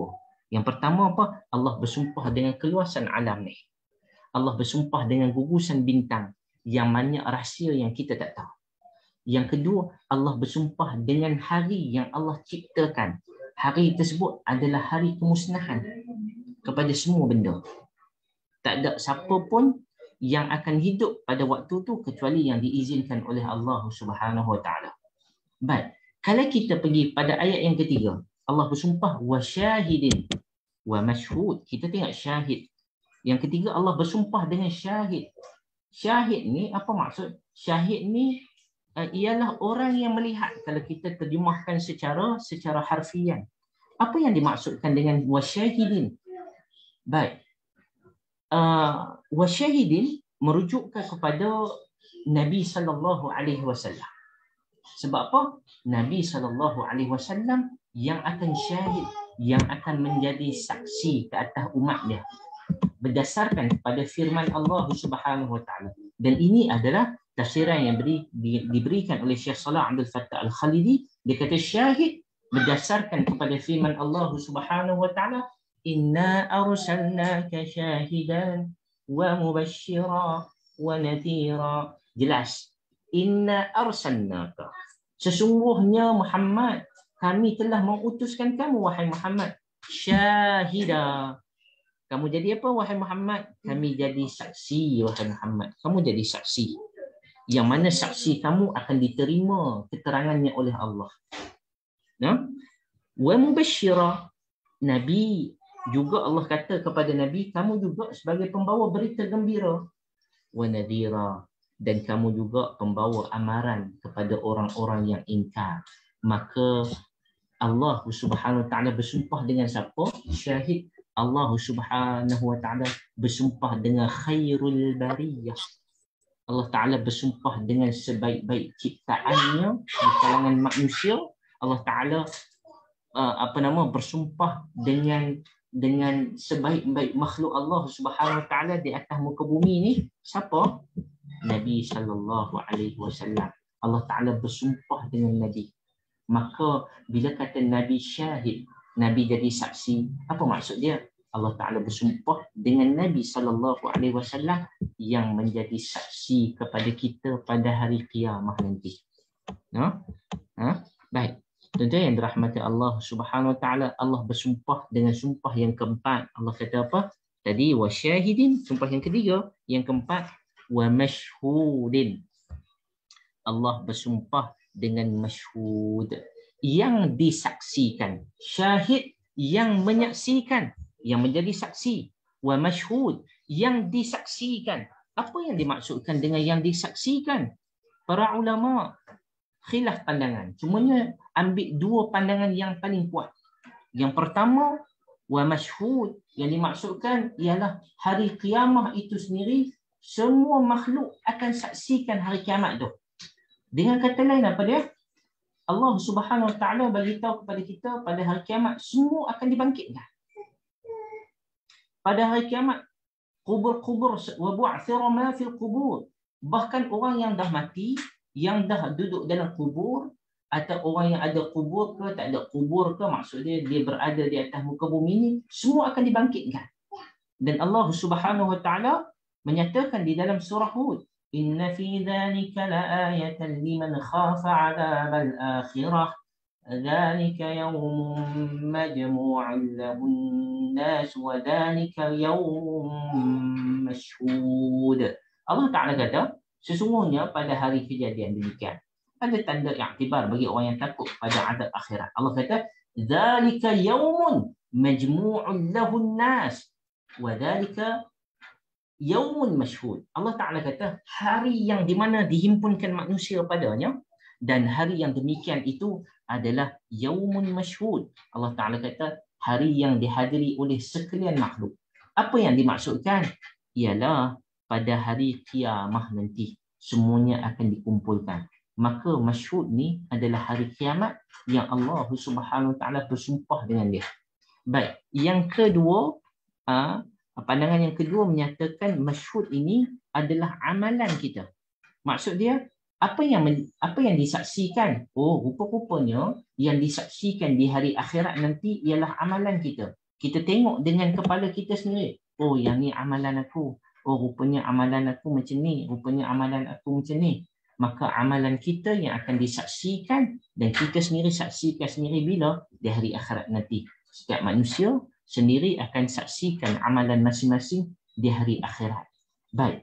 Yang pertama apa? Allah bersumpah dengan keluasan alam ni. Allah bersumpah dengan gugusan bintang yang mana rahsia yang kita tak tahu. Yang kedua, Allah bersumpah dengan hari yang Allah ciptakan. Hari tersebut adalah hari kemusnahan kepada semua benda. Tak ada siapa pun yang akan hidup pada waktu tu kecuali yang diizinkan oleh Allah Subhanahu Wa Taala. Baik, kalau kita pergi pada ayat yang ketiga, Allah bersumpah wa syahidin wa mashhud. Kita tengok syahid. Yang ketiga, Allah bersumpah dengan syahid. Syahid ni apa maksud? Syahid ni uh, ialah orang yang melihat. Kalau kita terjemahkan secara secara harfian, apa yang dimaksudkan dengan wasyahidin? Baik, uh, wasyahidin merujukkan kepada Nabi sallallahu alaihi wasallam. Sebab apa? Nabi sallallahu alaihi wasallam yang akan syahid, yang akan menjadi saksi ke atas umat dia berdasarkan kepada firman Allah Subhanahu Wa Taala. Dan ini adalah tafsiran yang beri, di, diberikan oleh Syekh Salah Abdul Fattah Al-Khalidi. Dia kata syahid berdasarkan kepada firman Allah Subhanahu Wa Taala, inna arsalnaka syahidan wa mubashshira wa nadhira. Jelas, inna arsalnaka, sesungguhnya Muhammad, kami telah mengutuskan kamu wahai Muhammad, syahida. Kamu jadi apa wahai Muhammad? Kami jadi saksi wahai Muhammad. Kamu jadi saksi. Yang mana saksi kamu akan diterima keterangannya oleh Allah. Nah, wa mubashshira. Nabi juga Allah kata kepada Nabi, kamu juga sebagai pembawa berita gembira. Wa nadhira. Dan kamu juga pembawa amaran kepada orang-orang yang ingkar. Maka Allah Subhanahu Wa Taala bersumpah dengan siapa? Syahid. Allah Subhanahu Wa Taala bersumpah dengan khairul bariyah. Allah Taala bersumpah dengan sebaik-baik ciptaannya di kalangan manusia. Allah Taala uh, apa nama bersumpah dengan dengan sebaik-baik makhluk Allah Subhanahu Wa Taala di atas muka bumi ni. Siapa? Nabi sallallahu alaihi wasallam. Allah Taala bersumpah dengan Nabi. Maka bila kata Nabi syahid, Nabi jadi saksi, apa maksud dia? Allah Ta'ala bersumpah dengan Nabi sallallahu alaihi wasallam yang menjadi saksi kepada kita pada hari kiamah nanti. Ha? Ha? Baik. Tuan-tuan yang dirahmati Allah Subhanahu Wa Ta'ala, Allah bersumpah dengan sumpah yang keempat. Allah kata apa? Tadi wa syahidin, sumpah yang ketiga. Yang keempat, wa mashhudin. Allah bersumpah dengan mashhud, yang disaksikan. Syahid yang menyaksikan, yang menjadi saksi. Wa mashhud, yang disaksikan. Apa yang dimaksudkan dengan yang disaksikan? Para ulama khilaf pandangan. Semuanya ambil dua pandangan yang paling kuat. Yang pertama, wa mashhud, yang dimaksudkan ialah hari kiamah itu sendiri, semua makhluk akan saksikan hari kiamat tu. Dengan kata lain apa dia? Allah Subhanahu Wa Taala bagi tahu kepada kita pada hari kiamat semua akan dibangkitkan. Pada hari kiamat, kubur-kubur wa bu'thira ma fil qubur. Bahkan orang yang dah mati, yang dah duduk dalam kubur, atau orang yang ada kubur ke tak ada kubur ke, maksudnya dia berada di atas muka bumi ini, semua akan dibangkitkan. Dan Allah Subhanahu Wa Taala menyatakan di dalam surah Hud, inna fi dhalika la'ayatan liman khafa 'adabal akhirah dhalika yawmun majmu'un lahun nas wa dhalika yawmun mashhud. Allah Ta'ala kata, sesungguhnya pada hari kejadian demikian ada tanda iktibar bagi orang yang takut pada azab akhirat. Allah kata, dhalika yawmun majmu'un lahun nas wa dhalika yaumun mashhud. Allah Ta'ala kata hari yang di mana dihimpunkan manusia padanya, dan hari yang demikian itu adalah yaumun mashhud. Allah Ta'ala kata hari yang dihadiri oleh sekalian makhluk. Apa yang dimaksudkan? Ialah pada hari kiamah nanti semuanya akan dikumpulkan. Maka mashhud ni adalah hari kiamat yang Allah Subhanahu Wa Ta'ala bersumpah dengan dia. Baik, yang kedua, uh, pandangan yang kedua menyatakan mashhud ini adalah amalan kita. Maksud dia, apa yang apa yang disaksikan? Oh, rupa-rupanya yang disaksikan di hari akhirat nanti ialah amalan kita. Kita tengok dengan kepala kita sendiri. Oh, yang ni amalan aku. Oh, rupanya amalan aku macam ni. Rupanya amalan aku macam ni. Maka amalan kita yang akan disaksikan dan kita sendiri saksikan sendiri bila? Di hari akhirat nanti. Setiap manusia sendiri akan saksikan amalan masing-masing di hari akhirat. Baik.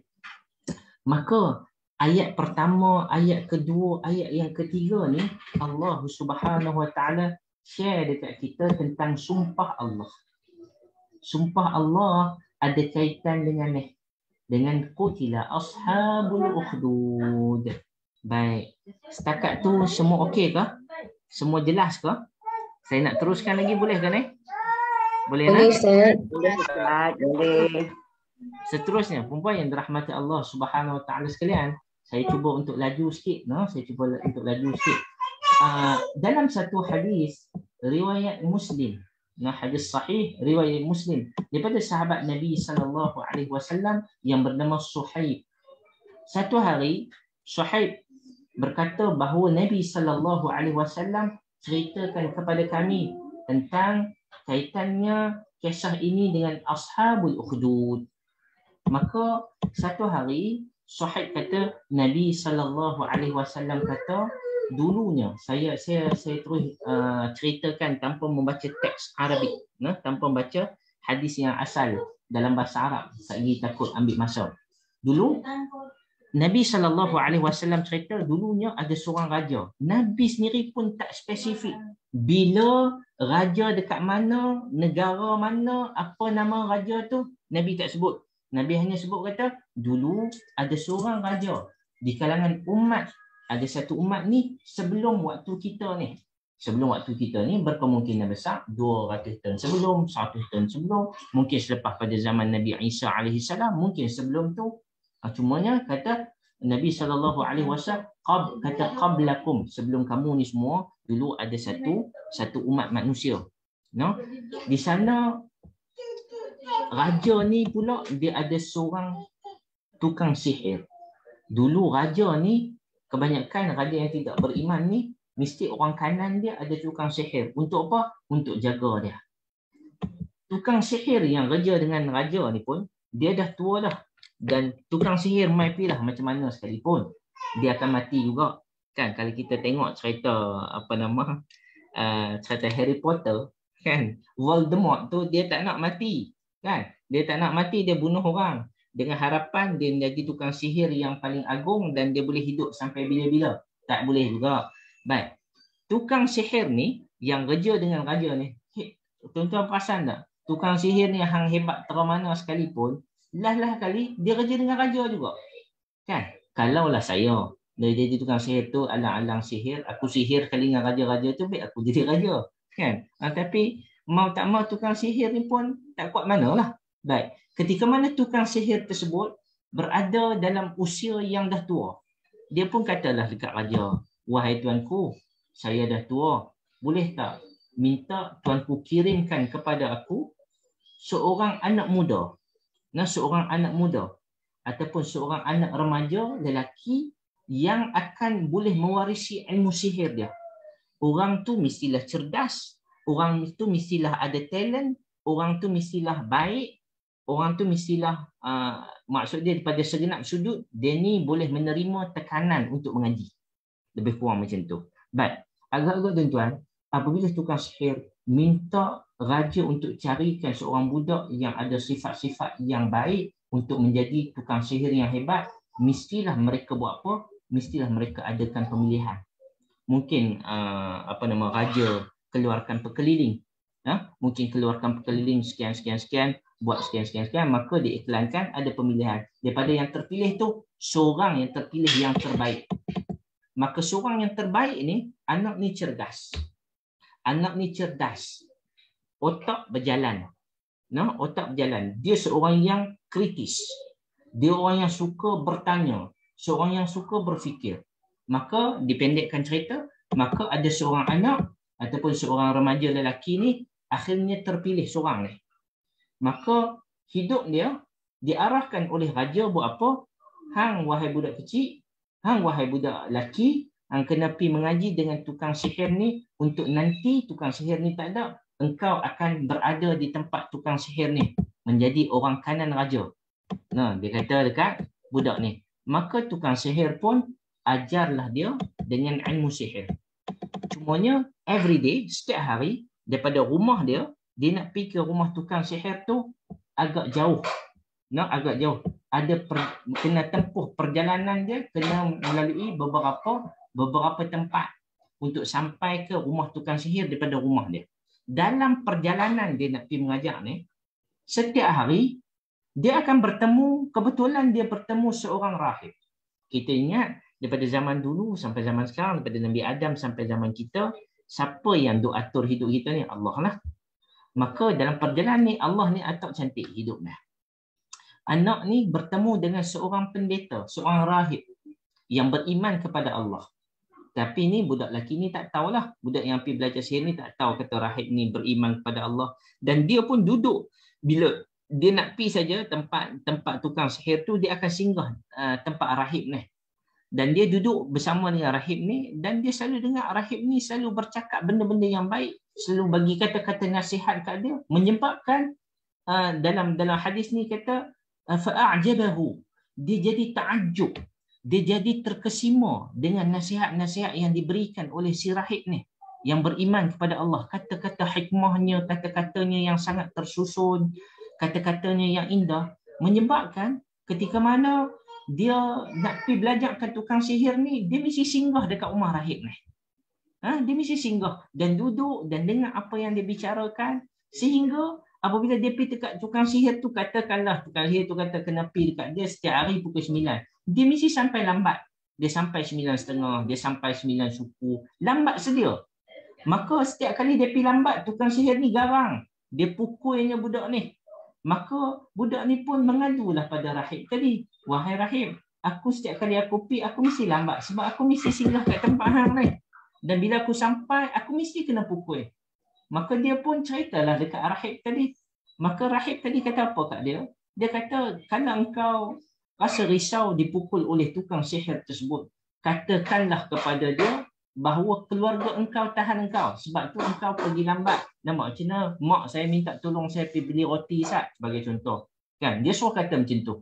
Maka ayat pertama, ayat kedua, ayat yang ketiga ni Allah Subhanahu Wa Taala share dekat kita tentang sumpah Allah. Sumpah Allah ada kaitan dengan ni, dengan qutila ashabul ukhdud. Baik. Setakat tu semua okey ke? Semua jelas ke? Saya nak teruskan lagi boleh ke ni? Boleh nak? Boleh, Ustaz. Boleh Ustaz, boleh. Seterusnya, perempuan yang dirahmati Allah Subhanahu Wa Taala sekalian, saya cuba untuk laju sikit, no? Saya cuba untuk laju sikit. Uh, dalam satu hadis riwayat Muslim, nah hadis sahih riwayat Muslim daripada sahabat Nabi sallallahu alaihi wasallam yang bernama Suhaib. Satu hari Suhaib berkata bahawa Nabi sallallahu alaihi wasallam ceritakan kepada kami tentang kaitannya kisah ini dengan ashabul ukhdud. Maka satu hari Suhaib kata Nabi sallallahu alaihi wasallam kata, dulunya saya saya saya terus uh, ceritakan tanpa membaca teks Arabik, nah, tanpa membaca hadis yang asal dalam bahasa Arab. Saya takut ambil masa. Dulu Nabi sallallahu alaihi wasallam cerita dulunya ada seorang raja. Nabi sendiri pun tak spesifik bila raja dekat mana, negara mana, apa nama raja tu, Nabi tak sebut. Nabi hanya sebut kata dulu ada seorang raja di kalangan umat. Ada satu umat ni sebelum waktu kita ni. Sebelum waktu kita ni berkemungkinan besar dua ratus tahun sebelum, seratus tahun sebelum, mungkin selepas pada zaman Nabi Isa alaihi salam, mungkin sebelum tu. Cumanya kata Nabi sallallahu alaihi wasallam qab kata qablakum, sebelum kamu ni semua dulu ada satu satu umat manusia. No? Di sana raja ni pula dia ada seorang tukang sihir. Dulu raja ni, kebanyakan raja yang tidak beriman ni mesti orang kanan dia ada tukang sihir. Untuk apa? Untuk jaga dia. Tukang sihir yang kerja dengan raja ni pun dia dah tua dah. Dan tukang sihir mai pilah macam mana sekalipun dia akan mati juga. Kan kalau kita tengok cerita apa nama uh, cerita Harry Potter kan, Voldemort tu dia tak nak mati kan. Dia tak nak mati, dia bunuh orang dengan harapan dia menjadi tukang sihir yang paling agung dan dia boleh hidup sampai bila-bila. Tak boleh juga. Baik. Tukang sihir ni yang kerja dengan raja ni, tuan-tuan perasan tak? Tukang sihir ni yang hebat teramana sekalipun, lah-lah kali dia kerja dengan raja juga. Kan? Kalaulah saya dia jadi tukang sihir tu, alang-alang sihir, aku sihir kali dengan raja-raja tu, baik aku jadi raja. Kan? Ha, tapi mau tak mau tukang sihir ni pun tak kuat manalah. Baik. Ketika mana tukang sihir tersebut berada dalam usia yang dah tua, dia pun katalah dekat raja, wahai tuanku, saya dah tua, boleh tak minta tuanku kirimkan kepada aku seorang anak muda, nah seorang anak muda ataupun seorang anak remaja lelaki yang akan boleh mewarisi ilmu sihir dia. Orang tu mestilah cerdas, orang tu mestilah ada talent, orang tu mestilah baik, orang tu mestilah uh, maksud dia daripada segenap sudut dia ni boleh menerima tekanan untuk mengaji. Lebih kurang macam tu. Baik, agak-agak tuan-tuan, apabila tukang sihir minta raja untuk carikan seorang budak yang ada sifat-sifat yang baik untuk menjadi tukang sihir yang hebat, mestilah mereka buat apa? Mestilah mereka adakan pemilihan. Mungkin uh, apa nama raja keluarkan pekeliling, ha? Mungkin keluarkan pekeliling sekian sekian sekian, buat sekian sekian sekian, maka diiklankan ada pemilihan. Daripada yang terpilih tu, seorang yang terpilih yang terbaik. Maka seorang yang terbaik ni, anak ni cerdas. Anak ni cerdas. Otak berjalan. Nah, otak berjalan. Dia seorang yang kritis. Dia orang yang suka bertanya. Seorang yang suka berfikir. Maka dipendekkan cerita, maka ada seorang anak ataupun seorang remaja lelaki ni akhirnya terpilih seorang ni. Maka hidup dia diarahkan oleh raja buat apa? Hang wahai budak kecil, hang wahai budak lelaki, hang kena pergi mengaji dengan tukang sihir ni untuk nanti tukang sihir ni tak ada, engkau akan berada di tempat tukang sihir ni, menjadi orang kanan raja. Nah, dia kata dekat budak ni. Maka tukang sihir pun ajarlah dia dengan ilmu sihir. Cumanya every day, setiap hari, daripada rumah dia, dia nak pergi ke rumah tukang sihir tu agak jauh. Nak agak jauh. Ada per, kena tempuh perjalanan dia, kena melalui beberapa beberapa tempat untuk sampai ke rumah tukang sihir daripada rumah dia. Dalam perjalanan dia nak pergi mengajar ni, setiap hari dia akan bertemu, kebetulan dia bertemu seorang rahib. Kita ingat daripada zaman dulu sampai zaman sekarang, daripada Nabi Adam sampai zaman kita, siapa yang duk atur hidup kita ni? Allah lah. Maka dalam perjalanan ni, Allah ni atur cantik hidupnya. Anak ni bertemu dengan seorang pendeta, seorang rahib yang beriman kepada Allah. Tapi ni budak lelaki ni tak tahulah. Budak yang pergi belajar sihir ni tak tahu kata rahib ni beriman kepada Allah. Dan dia pun duduk. Bila dia nak pergi saja tempat tempat tukang sihir tu, dia akan singgah uh, tempat rahib ni. Dan dia duduk bersama dengan rahib ni. Dan dia selalu dengar rahib ni selalu bercakap benda-benda yang baik. Selalu bagi kata-kata nasihat kat dia. Menyebabkan uh, dalam dalam hadis ni kata, fa'ajabahu. Dia jadi ta'ajub. Dia jadi terkesima dengan nasihat-nasihat yang diberikan oleh si rahib ni yang beriman kepada Allah. Kata-kata hikmahnya, kata-katanya yang sangat tersusun, kata-katanya yang indah, menyebabkan ketika mana dia nak pergi belajar ke tukang sihir ni, dia mesti singgah dekat rumah rahib ni. Ha? Dia mesti singgah dan duduk dan dengar apa yang dia bicarakan, sehingga apabila dia pergi dekat tukang sihir tu, katakanlah tukang sihir tu kata kena pergi dekat dia setiap hari pukul sembilan. Dia mesti sampai lambat. Dia sampai sembilan setengah, dia sampai sembilan suku. Lambat sedia. Maka setiap kali dia pergi lambat, tukang sihir ni garang. Dia pukulnya budak ni. Maka budak ni pun mengadulah pada rahib tadi. Wahai rahib, aku setiap kali aku pergi, aku mesti lambat. Sebab aku mesti singgah kat tempat hang ni. Dan bila aku sampai, aku mesti kena pukul. Maka dia pun ceritalah dekat rahib tadi. Maka rahib tadi kata apa kat dia? Dia kata, kalau engkau rasa risau dipukul oleh tukang sihir tersebut, katakanlah kepada dia bahawa keluarga engkau tahan engkau. Sebab tu engkau pergi lambat. Nampak macam mana? Mak saya minta tolong saya pergi beli roti sat, sebagai contoh. Kan? Dia suruh kata macam tu.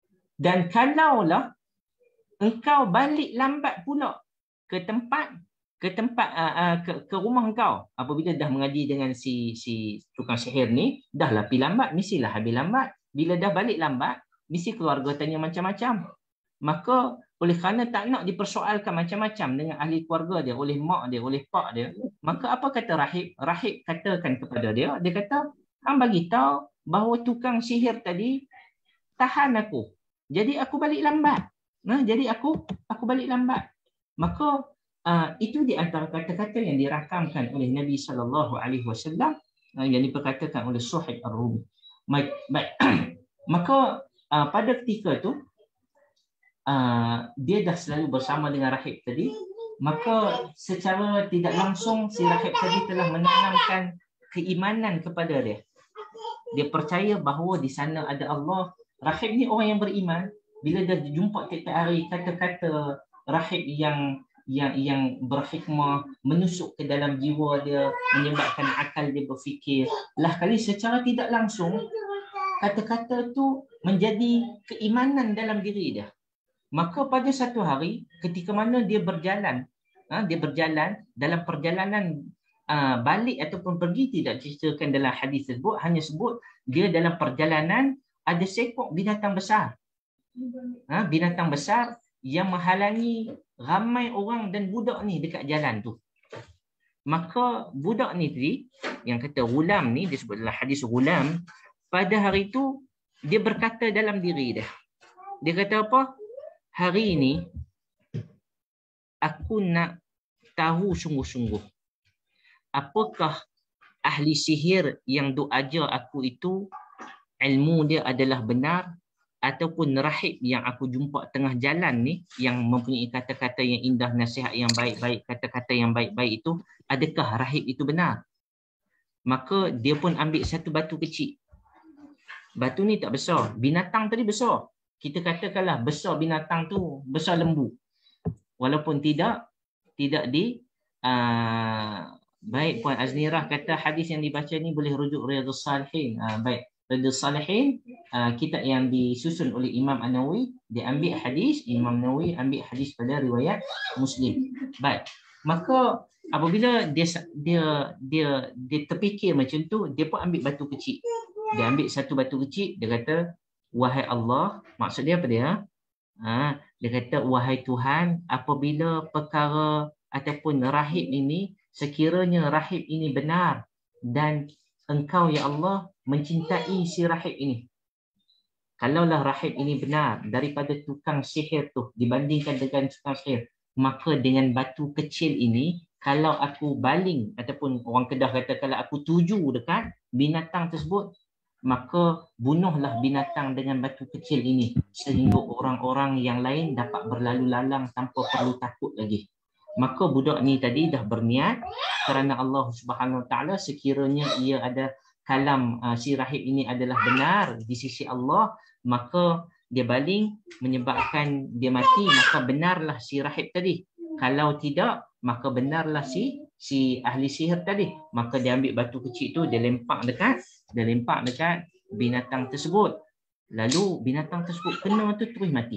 Dan kalaulah engkau balik lambat pula ke tempat ke tempat uh, uh, ke, ke rumah engkau, apabila dah mengaji dengan si si tukang sihir ni, dah lah pergi lambat, mestilah habis lambat. Bila dah balik lambat, mesti keluarga tanya macam-macam. Maka oleh kerana tak nak dipersoalkan macam-macam dengan ahli keluarga dia, oleh mak dia, oleh pak dia, maka apa kata rahib? Rahib katakan kepada dia, dia kata, hang bagi tahu bahawa tukang sihir tadi tahan aku. Jadi aku balik lambat. Nah, jadi aku aku balik lambat. Maka uh, itu di antara kata-kata yang dirakamkan oleh Nabi sallallahu alaihi wasallam uh, yang diperkatakan oleh Suhaib Ar-Rumi. Baik, baik. Maka uh, pada ketika itu uh, dia dah selalu bersama dengan rahib tadi, maka secara tidak langsung si rahib tadi telah menanamkan keimanan kepada dia. Dia percaya bahawa di sana ada Allah. Rahib ni orang yang beriman. Bila dah jumpa tiap-tiap hari kata-kata rahib yang yang yang berhikmah menusuk ke dalam jiwa dia, menyebabkan akal dia berfikir, lah kali secara tidak langsung kata-kata tu menjadi keimanan dalam diri dia. Maka pada satu hari ketika mana dia berjalan, ha, dia berjalan dalam perjalanan uh, balik ataupun pergi, tidak diceritakan dalam hadis tersebut, hanya sebut dia dalam perjalanan ada seekor binatang besar. Ha, binatang besar yang menghalangi ramai orang dan budak ni dekat jalan tu. Maka budak ni tadi, yang kata gulam ni, disebut dalam hadis gulam, pada hari tu dia berkata dalam diri dia. Dia kata apa? Hari ini aku nak tahu sungguh-sungguh apakah ahli sihir yang duk ajar aku itu ilmu dia adalah benar, ataupun rahib yang aku jumpa tengah jalan ni yang mempunyai kata-kata yang indah, nasihat yang baik-baik, kata-kata yang baik-baik itu, adakah rahib itu benar? Maka dia pun ambil satu batu kecil. Batu ni tak besar, binatang tadi besar. Kita katakanlah besar binatang tu, besar lembu. Walaupun tidak tidak di uh, Baik, Puan Aznirah kata hadis yang dibaca ni boleh rujuk Riyadhus Salihin. Uh, baik, Riyadhus Salihin uh, kitab yang disusun oleh Imam An-Nawawi, dia ambil hadis, Imam Nawawi ambil hadis pada riwayat Muslim. Baik. Maka apabila dia dia dia dia terfikir macam tu, dia pun ambil batu kecil. Dia ambil satu batu kecil, dia kata, wahai Allah, maksud dia apa dia? Ha, dia kata, wahai Tuhan, apabila perkara ataupun rahib ini, sekiranya rahib ini benar dan engkau ya Allah mencintai si rahib ini. Kalaulah rahib ini benar daripada tukang sihir tu dibandingkan dengan tukang sihir, maka dengan batu kecil ini, kalau aku baling ataupun orang Kedah kata kalau aku tuju dekat binatang tersebut, maka bunuhlah binatang dengan batu kecil ini sehingga orang-orang yang lain dapat berlalu lalang tanpa perlu takut lagi. Maka budak ni tadi dah berniat kerana Allah Subhanahu Wa Taala, sekiranya ia ada kalam uh, si rahib ini adalah benar di sisi Allah, maka dia baling menyebabkan dia mati, maka benarlah si rahib tadi. Kalau tidak, maka benarlah si si ahli sihir tadi. Maka dia ambil batu kecil tu, dia lempak dekat, dia lempak dekat binatang tersebut. Lalu binatang tersebut kena tu terus mati.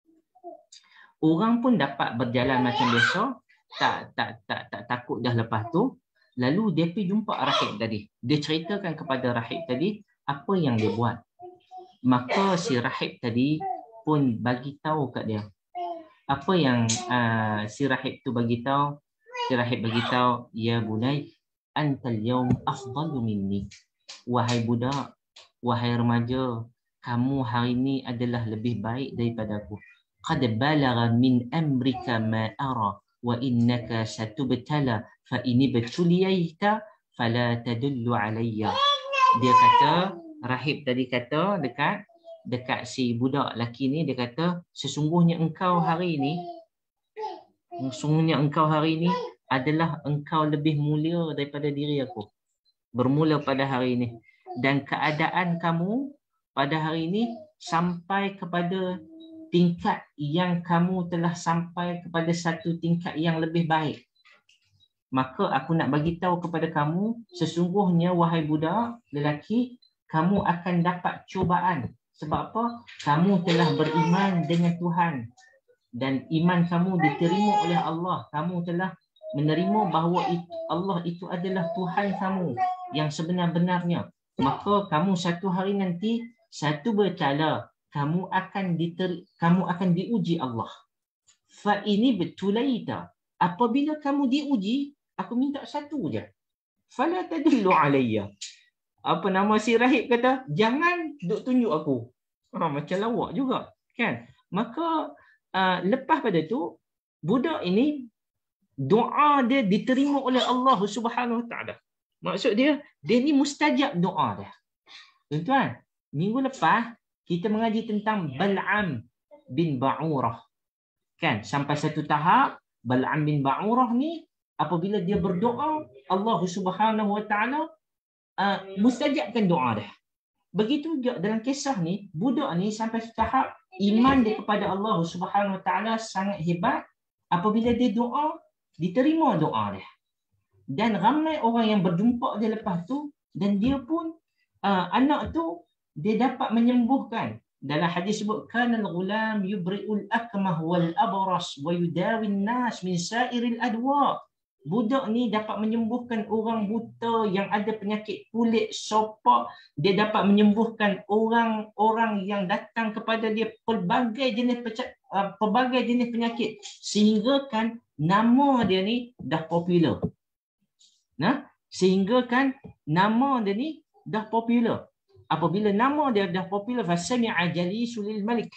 Orang pun dapat berjalan macam biasa, tak tak tak tak takut dah lepas tu. Lalu dia pergi jumpa rahib tadi. Dia ceritakan kepada rahib tadi apa yang dia buat. Maka si rahib tadi pun bagi tahu kat dia. Apa yang uh, si rahib tu bagi tahu? Si rahib bagi tahu, ya bunai, antal yaum afdalu minni. Wahai budak, wahai remaja, kamu hari ini adalah lebih baik daripada aku. Qad balagha min amrika ma ara wa innaka satubtala fa in ibtuliyaita fala tadullu alayya. Dia kata, rahib tadi kata dekat dekat si budak lelaki ni, dia kata, sesungguhnya engkau hari ini sesungguhnya engkau hari ini adalah engkau lebih mulia daripada diri aku. Bermula pada hari ini, dan keadaan kamu pada hari ini sampai kepada tingkat yang kamu telah sampai kepada satu tingkat yang lebih baik. Maka aku nak bagi tahu kepada kamu, sesungguhnya wahai budak lelaki, kamu akan dapat cubaan. Sebab apa? Kamu telah beriman dengan Tuhan dan iman kamu diterima oleh Allah. Kamu telah menerima bahawa itu, Allah itu adalah Tuhan kamu yang sebenar-benarnya. Maka kamu satu hari nanti, satu bercala, kamu akan diteri, kamu akan diuji Allah. Fa ini betulaita. Apabila kamu diuji, aku minta satu je. Fala tadullu alayya. Apa nama si rahib kata, jangan duk tunjuk aku. Ha, macam lawak juga, kan? Maka uh, lepas pada tu, budak ini doa dia diterima oleh Allah Subhanahu Wa Taala. Maksud dia, dia ni mustajab doa dia. Tuan-tuan, minggu lepas kita mengaji tentang Bal'am bin Ba'urah. Kan, sampai satu tahap Bal'am bin Ba'urah ni apabila dia berdoa, Allah Subhanahu Wa Taala uh, mustajabkan doa dia. Begitu juga dalam kisah ni, budak ni sampai satu tahap iman dia kepada Allah Subhanahu Wa Taala sangat hebat. Apabila dia doa, diterima doa dia. Dan ramai orang yang berjumpa dia lepas tu, dan dia pun uh, anak tu dia dapat menyembuhkan. Dalam hadis sebut, kanal ghulam yubri'ul akmah wal abras wa yudawin nas min sairil adwa. Budak ni dapat menyembuhkan orang buta yang ada penyakit kulit sopak. Dia dapat menyembuhkan orang-orang yang datang kepada dia pelbagai jenis uh, pelbagai jenis penyakit. Sehingga kan nama dia ni dah popular. Nah, sehingga kan nama dia ni dah popular. Apabila nama dia dah popular, fasami'a jalisul malik,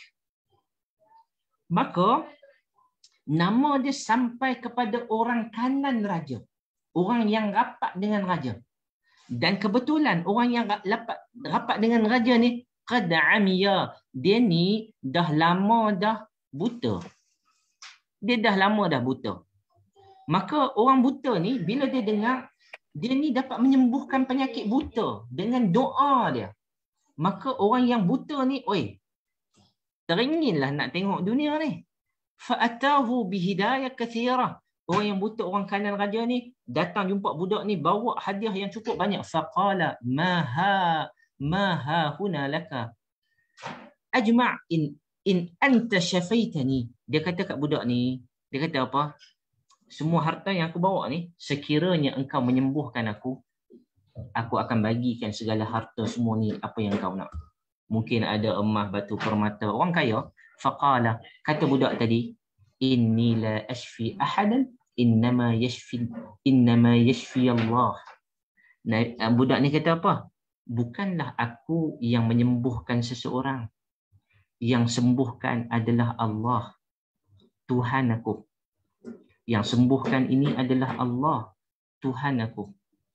maka nama dia sampai kepada orang kanan raja, orang yang rapat dengan raja. Dan kebetulan orang yang rapat, rapat dengan raja ni qad amiya, dia ni dah lama dah buta. Dia dah lama dah buta. Maka orang buta ni bila dia dengar dia ni dapat menyembuhkan penyakit buta dengan doa dia, maka orang yang buta ni, oi, teringinlah nak tengok dunia ni. Fa'atahu bihidayah kathirah. Orang yang buta, orang kanan raja ni datang jumpa budak ni bawa hadiah yang cukup banyak. Faqala maha maha huna laka ajma' in in anta syafaitani. Dia kata kat budak ni, dia kata apa? Semua harta yang aku bawa ni, sekiranya engkau menyembuhkan aku, aku akan bagikan segala harta semua ni apa yang kau nak. Mungkin ada emas, batu, permata, orang kaya. Faqala, kata budak tadi, inni la ashfi ahadan innama yashfi innama yashfi Allah. Nah, budak ni kata apa? Bukanlah aku yang menyembuhkan seseorang. Yang sembuhkan adalah Allah, Tuhan aku. Yang sembuhkan ini adalah Allah, Tuhan aku.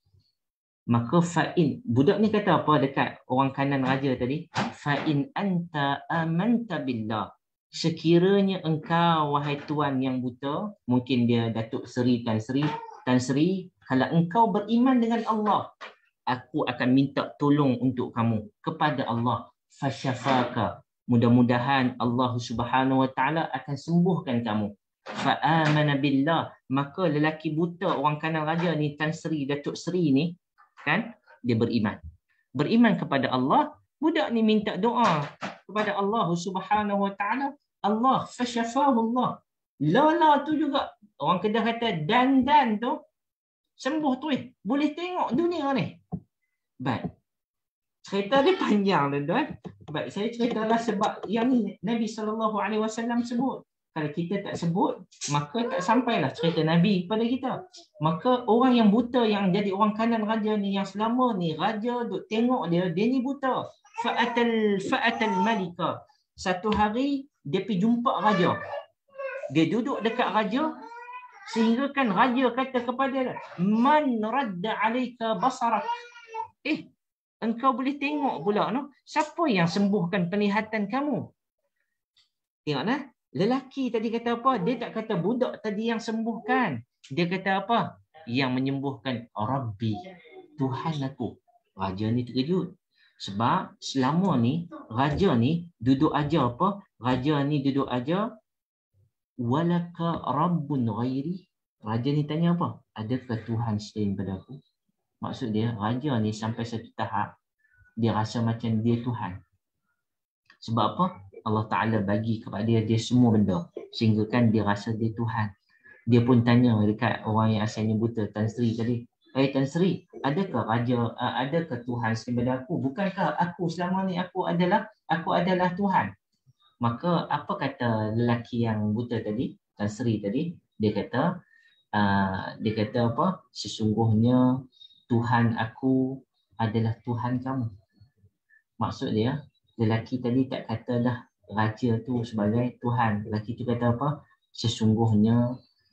Maka fa'in, budak ni kata apa dekat orang kanan raja tadi? Fa'in anta amanta billah. Sekiranya engkau, wahai tuan yang buta, mungkin dia Datuk Seri, Tan Sri, Tan Sri, kalau engkau beriman dengan Allah, aku akan minta tolong untuk kamu kepada Allah. Fasyafaka. Mudah-mudahan Allah Subhanahu Wa Taala akan sembuhkan kamu. Fa'amana billah. Maka lelaki buta orang kanan raja ni, Tan Sri, Datuk Seri ni, kan, dia beriman. Beriman kepada Allah. Budak ni minta doa kepada Allah Subhanahu Wa Taala. Allah fasyafahu Allah. Lala tu juga orang Kedah kata dan dan tu sembuh tu eh. Boleh tengok dunia ni. Baik. Cerita dia panjang tuan-tuan. Baik, saya ceritalah sebab yang ni Nabi sallallahu alaihi wasallam sebut. Kalau kita tak sebut, maka tak sampailah cerita Nabi kepada kita. Maka orang yang buta yang jadi orang kanan raja ni, yang selama ni raja duk tengok dia, dia ni buta. Fa'atal fa'atal malika. Satu hari dia pergi jumpa raja. Dia duduk dekat raja sehingga kan raja kata kepada dia, man radda alayka basarak. Eh, engkau boleh tengok pula no? Siapa yang sembuhkan penglihatan kamu? Tengok nah. Lelaki tadi kata apa? Dia tak kata budak tadi yang sembuhkan. Dia kata apa? Yang menyembuhkan Rabbi, Tuhan aku. Raja ni terkejut. Sebab selama ni raja ni duduk aja apa? Raja ni duduk aja walaka rabbun ghairi. Raja ni tanya apa? Adakah Tuhan selain pada aku? Maksud dia, raja ni sampai satu tahap dia rasa macam dia Tuhan. Sebab apa? Allah Ta'ala bagi kepada dia, dia semua benda. Sehingga kan dia rasa dia Tuhan. Dia pun tanya dekat orang yang asalnya buta, Tan Sri tadi. Eh Tan Sri, adakah raja, uh, adakah Tuhan daripada aku? Bukankah aku selama ni aku adalah aku adalah Tuhan? Maka apa kata lelaki yang buta tadi, Tan Sri tadi? Dia kata, uh, dia kata apa? Sesungguhnya Tuhan aku adalah Tuhan kamu. Maksud dia, lelaki tadi tak kata dah raja tu sebagai Tuhan. Lelaki tu kata apa? Sesungguhnya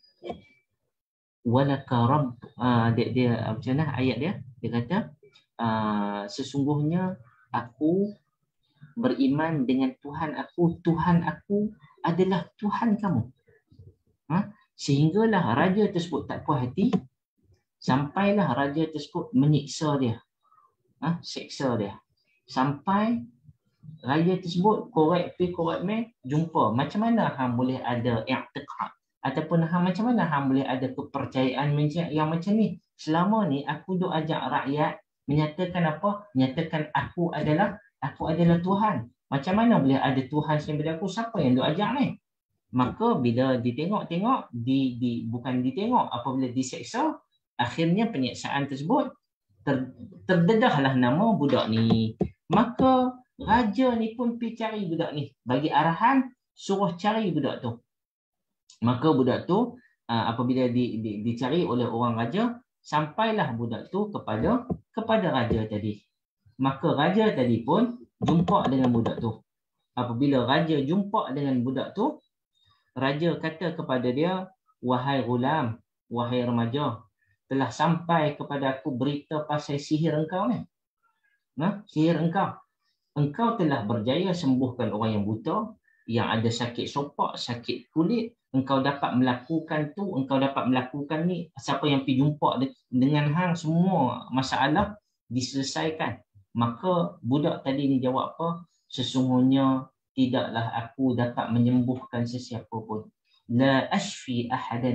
walaka rabb, uh, dia, dia macam mana ayat dia? Dia kata uh, sesungguhnya aku beriman dengan Tuhan aku, Tuhan aku adalah Tuhan kamu. Ha? Sehinggalah raja tersebut tak puas hati, sampailah raja tersebut menyiksa dia. Ha? Seksa dia. Sampai raja tersebut korek pi korek me jumpa macam mana hang boleh ada i'tiqad ataupun hang macam mana hang boleh ada kepercayaan macam yang macam ni. Selama ni aku duk ajak rakyat menyatakan apa? Menyatakan aku adalah aku adalah Tuhan. Macam mana boleh ada Tuhan selain aku? Siapa yang duk ajak ni? Maka bila ditengok-tengok di, di bukan ditengok, apabila diseksa, akhirnya penyiksaan tersebut ter, terdedahlah nama budak ni. Maka raja ni pun pergi cari budak ni. Bagi arahan, suruh cari budak tu. Maka budak tu, apabila di, di, dicari oleh orang raja, sampailah budak tu kepada kepada raja tadi. Maka raja tadi pun jumpa dengan budak tu. Apabila raja jumpa dengan budak tu, raja kata kepada dia, wahai gulam, wahai remaja, telah sampai kepada aku berita pasal sihir engkau ni. Nah, sihir engkau. Engkau telah berjaya sembuhkan orang yang buta, yang ada sakit sopak, sakit kulit. Engkau dapat melakukan tu, engkau dapat melakukan ni. Siapa yang pergi jumpa dengan hang, semua masalah diselesaikan. Maka budak tadi ni jawab apa? Sesungguhnya tidaklah aku dapat menyembuhkan sesiapa pun. La ashfi ahadan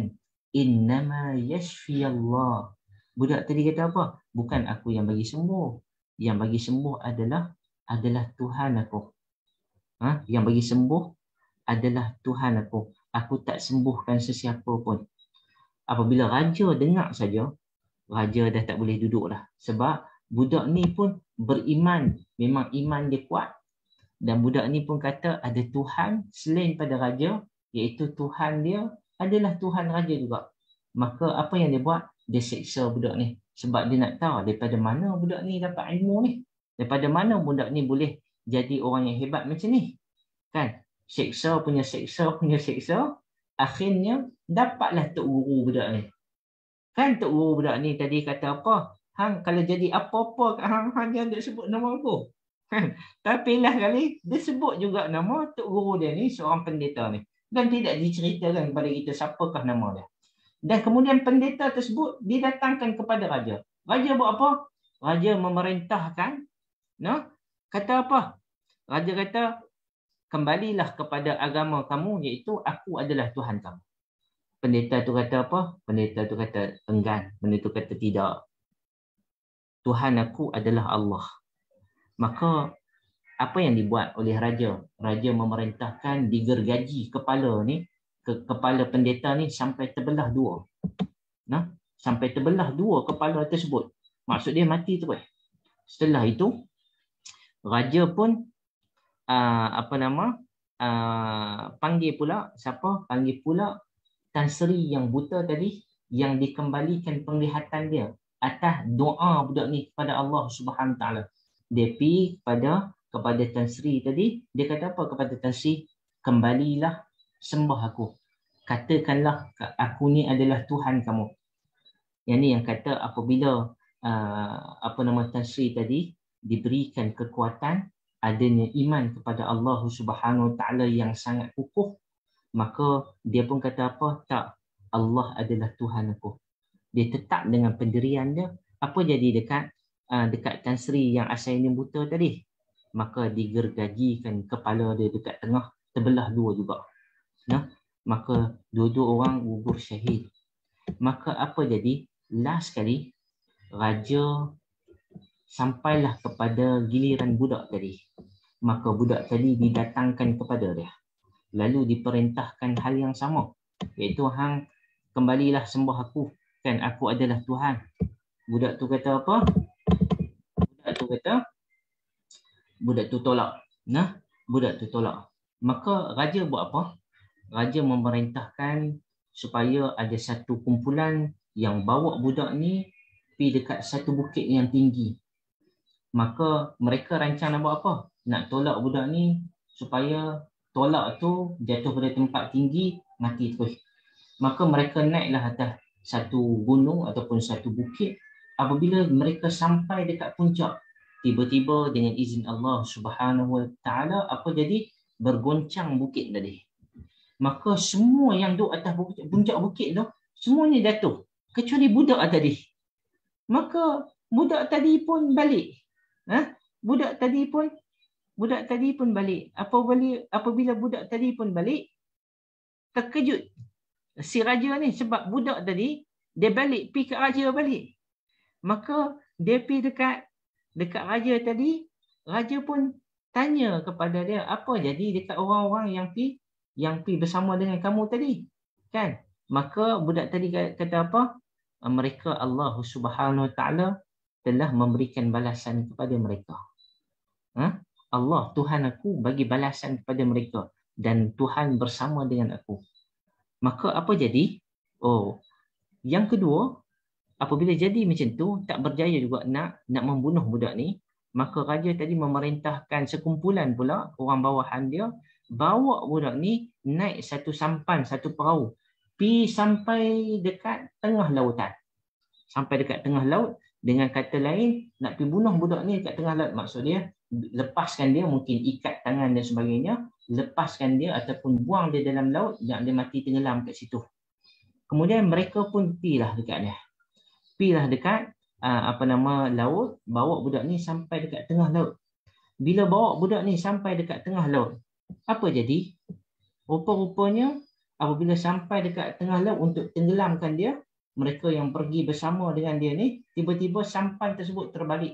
innama yashfi Allah. Budak tadi kata apa? Bukan aku yang bagi sembuh. Yang bagi sembuh adalah adalah Tuhan aku. Ha? Yang bagi sembuh adalah Tuhan aku. Aku tak sembuhkan sesiapa pun. Apabila raja dengar saja, raja dah tak boleh duduk dah. Sebab budak ni pun beriman. Memang iman dia kuat. Dan budak ni pun kata ada Tuhan selain pada raja, iaitu Tuhan dia adalah Tuhan raja juga. Maka apa yang dia buat? Dia seksa budak ni. Sebab dia nak tahu daripada mana budak ni dapat ilmu ni. Daripada mana budak ni boleh jadi orang yang hebat macam ni. Kan? Seksa punya seksa punya seksa. Akhirnya dapatlah Tok Guru budak ni. Kan Tok Guru budak ni tadi kata apa? Hang kalau jadi apa-apa kat hang, hang jangan nak sebut nama aku. Kan? Tapi lah kali dia sebut juga nama Tok Guru dia ni, seorang pendeta ni. Dan tidak diceritakan kepada kita siapakah nama dia. Dan kemudian pendeta tersebut didatangkan kepada raja. Raja buat apa? Raja memerintahkan. No? Kata apa? Raja kata, kembalilah kepada agama kamu, iaitu aku adalah Tuhan kamu. Pendeta tu kata apa? Pendeta tu kata enggan. Pendeta tu kata tidak. Tuhan aku adalah Allah. Maka apa yang dibuat oleh raja? Raja memerintahkan digergaji kepala ni, ke kepala pendeta ni sampai terbelah dua. Nah, sampai terbelah dua kepala tersebut. Maksud dia mati terus. Setelah itu raja pun uh, apa nama? Uh, panggil pula siapa? Panggil pula Tan Sri yang buta tadi, yang dikembalikan penglihatan dia atas doa budak ni kepada Allah Subhanahu Wa Taala. Dia pergi kepada kepada Tan Sri tadi, dia kata apa kepada Tan Sri? Kembalilah sembah aku. Katakanlah aku ni adalah Tuhan kamu. Yang ni yang kata apabila uh, apa nama Tan Sri tadi diberikan kekuatan, adanya iman kepada Allah Subhanahu Wa Taala yang sangat kukuh, maka dia pun kata apa? Tak, Allah adalah Tuhan aku. Dia tetap dengan pendirian dia. Apa jadi dekat uh, dekat Tan Sri yang asalnya buta tadi? Maka digergajikan kepala dia dekat tengah, terbelah dua juga. Nah, maka dua-dua orang gugur syahid. Maka apa jadi? Last kali raja sampailah kepada giliran budak tadi. Maka budak tadi didatangkan kepada dia. Lalu diperintahkan hal yang sama, iaitu hang kembalilah sembah aku, kan aku adalah Tuhan. Budak tu kata apa? Budak tu kata budak tu tolak. Nah, budak tu tolak. Maka raja buat apa? Raja memerintahkan supaya ada satu kumpulan yang bawa budak ni pergi dekat satu bukit yang tinggi. Maka mereka rancang nak buat apa? Nak tolak budak ni supaya tolak tu jatuh pada tempat tinggi, mati terus. Maka mereka naiklah atas satu gunung ataupun satu bukit. Apabila mereka sampai dekat puncak, tiba-tiba dengan izin Allah Subhanahu Wa Taala, apa jadi? Bergoncang bukit tadi. Maka semua yang duduk atas bukit, puncak bukit tu, semuanya jatuh. Kecuali budak tadi. Maka budak tadi pun balik. Ha? Budak tadi pun Budak tadi pun balik. Apabila, apabila budak tadi pun balik, terkejut si raja ni. Sebab budak tadi, dia balik, pergi ke raja balik. Maka dia pergi dekat dekat raja tadi. Raja pun tanya kepada dia, apa jadi dekat orang-orang yang pergi yang pergi bersama dengan kamu tadi? Kan? Maka budak tadi kata apa? Mereka Allah Subhanahu Wa Taala telah memberikan balasan kepada mereka. Ha? Allah, Tuhan aku bagi balasan kepada mereka. Dan Tuhan bersama dengan aku. Maka apa jadi? Oh, yang kedua, apabila jadi macam tu, tak berjaya juga nak nak membunuh budak ni, maka raja tadi memerintahkan sekumpulan pula, orang bawahan dia, bawa budak ni naik satu sampan, satu perahu. Pergi sampai dekat tengah lautan. Sampai dekat tengah laut. Dengan kata lain, nak pergi bunuh budak ni dekat tengah laut. Maksud dia, lepaskan dia, mungkin ikat tangan dan sebagainya, lepaskan dia ataupun buang dia dalam laut, yang dia mati tenggelam kat situ. Kemudian mereka pun pergilah dekat dia. Pergilah dekat uh, apa nama laut, bawa budak ni sampai dekat tengah laut. Bila bawa budak ni sampai dekat tengah laut, apa jadi? Rupa-rupanya apabila sampai dekat tengah laut untuk tenggelamkan dia, mereka yang pergi bersama dengan dia ni, tiba-tiba sampan tersebut terbalik.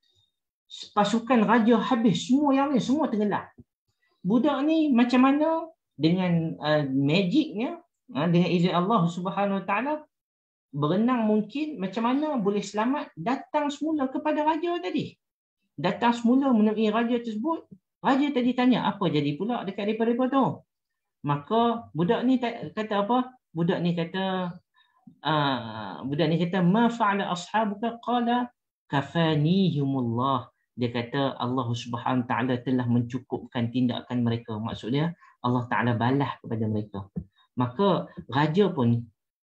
Pasukan raja habis, semua yang ni semua tenggelam. Budak ni macam mana dengan uh, magicnya, uh, dengan izin Allah Subhanahu Wa Taala, berenang mungkin, macam mana boleh selamat, datang semula kepada raja tadi. Datang semula menemui raja tersebut. Raja tadi tanya, apa jadi pula dekat mereka tu? Maka budak ni kata apa? Budak ni kata, uh, budak ni kata, ma fa'ala ashabuka? Qala kafanihumullah. Dia kata Allah Subhanahu Wa Taala telah mencukupkan tindakan mereka. Maksudnya Allah Taala balas kepada mereka. Maka raja pun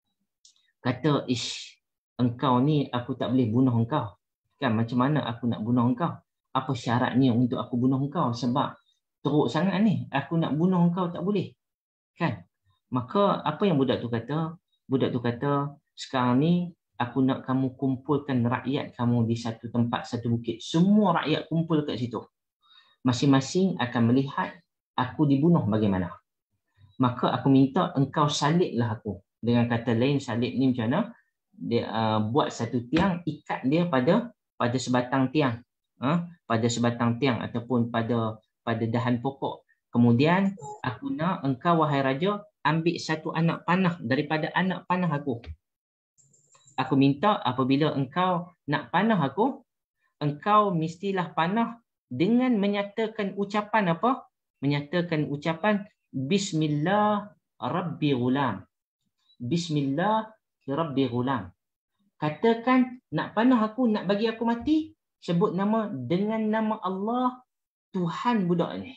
kata, ish, engkau ni aku tak boleh bunuh engkau. Kan macam mana aku nak bunuh engkau? Apa syaratnya untuk aku bunuh engkau? Sebab teruk sangat ni, aku nak bunuh engkau tak boleh. Kan? Maka apa yang budak tu kata? Budak tu kata, sekarang ni aku nak kamu kumpulkan rakyat kamu di satu tempat, satu bukit. Semua rakyat kumpul kat situ. Masing-masing akan melihat aku dibunuh bagaimana. Maka aku minta engkau saliblah aku. Dengan kata lain, salib ni macam mana? Dia uh, buat satu tiang, ikat dia pada pada sebatang tiang. Uh, pada sebatang tiang ataupun pada pada dahan pokok. Kemudian aku nak engkau wahai raja ambil satu anak panah daripada anak panah aku. Aku minta apabila engkau nak panah aku, engkau mestilah panah dengan menyatakan ucapan apa? Menyatakan ucapan Bismillah Rabbi Ghulam. Bismillah Rabbi Ghulam. Katakan nak panah aku, nak bagi aku mati, sebut nama dengan nama Allah Tuhan budak ni.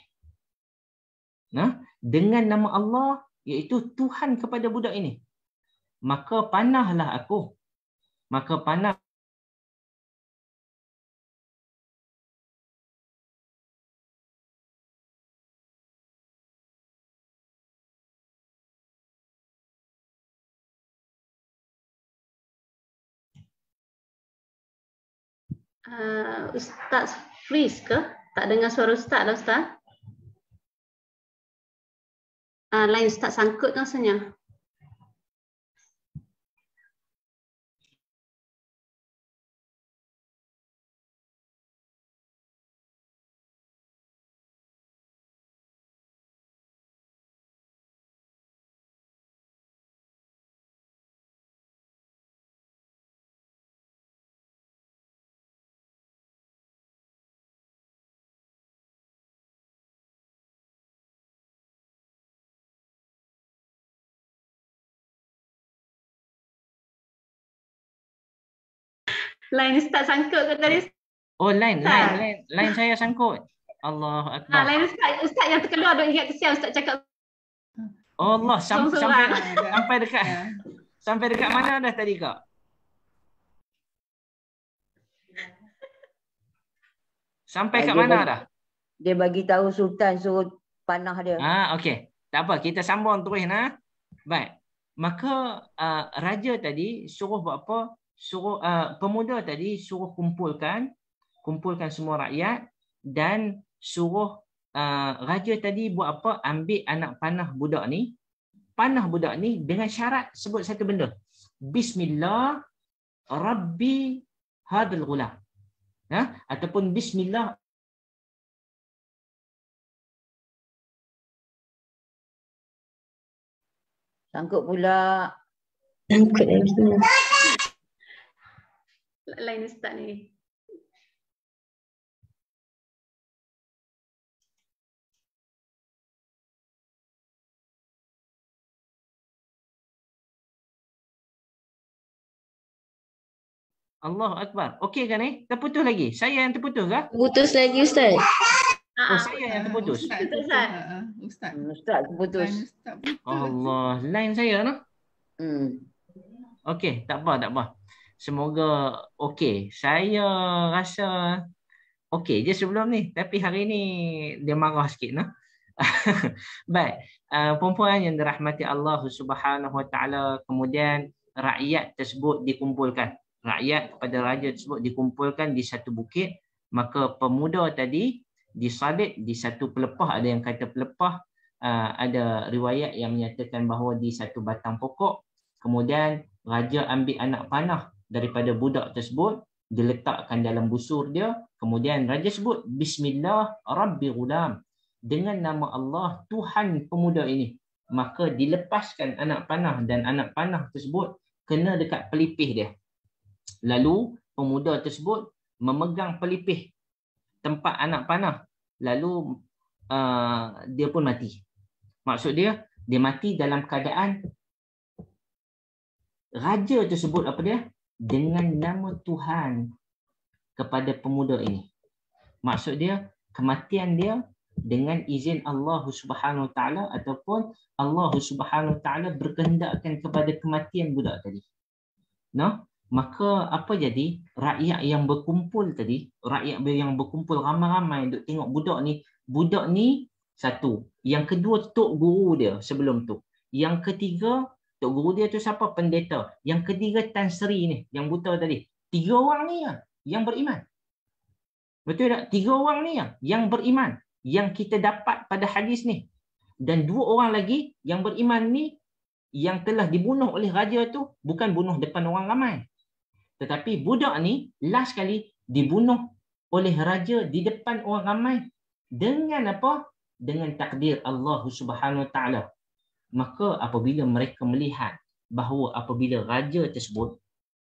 Nah, dengan nama Allah iaitu Tuhan kepada budak ini. Maka panahlah aku. Maka panah Uh, Ustaz freeze ke? Tak dengar suara Ustaz lah Ustaz. Uh, line Ustaz sangkut rasanya. Line Ustaz sangkut ke tadi? Oh, line, line, line, line saya sangkut. Allah Akbar. Ah, line Ustaz, Ustaz yang terkeluar duk ingat kesian Ustaz cakap. Oh Allah, sam sampai sampai dekat sampai dekat mana dah tadi Kak? Sampai kat mana dah? Dia bagi tahu Sultan suruh panah dia. Ah, okey. Tak apa, kita sambung terus nah. Baik. Maka uh, raja tadi suruh buat apa? Suruh uh, pemuda tadi suruh kumpulkan kumpulkan semua rakyat dan suruh uh, raja tadi buat apa? Ambil anak panah budak ni. Panah budak ni dengan syarat sebut satu benda. Bismillah Rabbi hadal ghulam. Ha? Ataupun Bismillah Sangkut pula. Sangkut lagi. Line Ustaz ni. Allahu Akbar. Okey kan ni? Terputus lagi. Saya yang terputus kah? Putus lagi Ustaz. Oh, saya yang terputus. Ustaz, Ustaz. Ustaz. Ustaz putus. Ustaz putus. Allah, line saya noh. Hmm. Okey, tak apa, tak apa. Semoga okey. Saya rasa okey je sebelum ni, tapi hari ni dia marah sikit noh. Baik, uh, perempuan yang dirahmati Allah Subhanahu Wa Taala, kemudian rakyat tersebut dikumpulkan. Rakyat kepada raja tersebut dikumpulkan di satu bukit. Maka pemuda tadi disalib di satu pelepah. Ada yang kata pelepah, uh, ada riwayat yang menyatakan bahawa di satu batang pokok, kemudian raja ambil anak panah daripada budak tersebut, diletakkan dalam busur dia, kemudian raja sebut Bismillah Rabbi Ghulam, dengan nama Allah Tuhan pemuda ini. Maka dilepaskan anak panah dan anak panah tersebut kena dekat pelipih dia. Lalu pemuda tersebut memegang pelipih tempat anak panah, lalu uh, dia pun mati. Maksud dia, dia mati dalam keadaan raja tersebut apa dia? Dengan nama Tuhan kepada pemuda ini. Maksud dia, kematian dia dengan izin Allah Subhanahu Wa Taala ataupun Allah Subhanahu Wa Taala berkehendakkan kepada kematian budak tadi. No? Maka apa jadi? Rakyat yang berkumpul tadi, rakyat yang berkumpul ramai-ramai duk tengok budak ni. Budak ni satu. Yang kedua, tok guru dia sebelum tu. Yang ketiga, tok guru dia tu siapa? Pendeta. Yang ketiga, Tan Sri ni, yang buta tadi. Tiga orang ni ya, yang beriman. Betul tak? Tiga orang ni ya, yang beriman. Yang kita dapat pada hadis ni. Dan dua orang lagi yang beriman ni, yang telah dibunuh oleh raja tu, bukan bunuh depan orang ramai. Tetapi budak ni last kali dibunuh oleh raja di depan orang ramai. Dengan apa? Dengan takdir Allah Subhanahu Wa Taala. Maka apabila mereka melihat bahawa apabila raja tersebut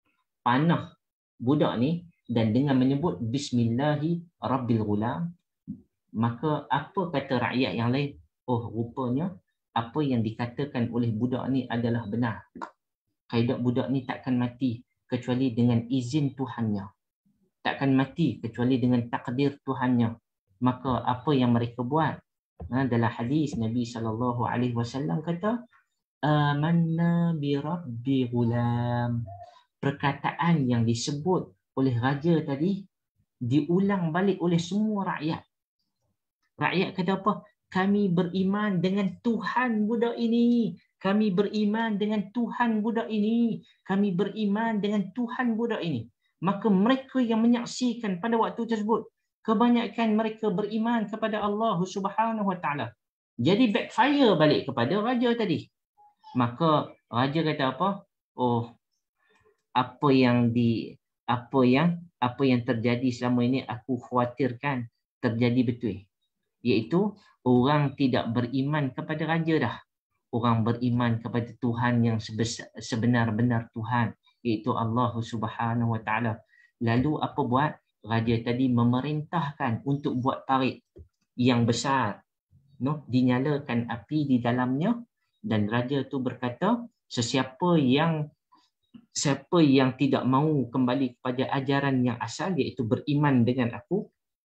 panah budak ni dan dengan menyebut Bismillahi Rabbil Ghulam, maka apa kata rakyat yang lain? Oh, rupanya apa yang dikatakan oleh budak ni adalah benar. Kaedah budak ni takkan mati kecuali dengan izin Tuhannya. Takkan mati kecuali dengan takdir Tuhannya. Maka apa yang mereka buat? Ha, dalam hadis Nabi sallallahu alaihi wasallam kata, amanna bi rabbi ghulam. Perkataan yang disebut oleh raja tadi diulang balik oleh semua rakyat. Rakyat kata apa? Kami beriman dengan Tuhan budak ini. Kami beriman dengan Tuhan budak ini. Kami beriman dengan Tuhan budak ini. Maka mereka yang menyaksikan pada waktu tersebut, kebanyakan mereka beriman kepada Allah Subhanahu Wa Taala. Jadi backfire balik kepada raja tadi. Maka raja kata apa? Oh, apa yang di apa yang apa yang terjadi selama ini aku khawatirkan terjadi betul. Iaitu orang tidak beriman kepada raja dah. Orang beriman kepada Tuhan yang sebenar-benar Tuhan, iaitu Allah Subhanahu Wa Taala. Lalu apa buat? Raja tadi memerintahkan untuk buat parit yang besar, no, dinyalakan api di dalamnya, dan raja tu berkata, sesiapa yang siapa yang tidak mahu kembali kepada ajaran yang asal, iaitu beriman dengan aku,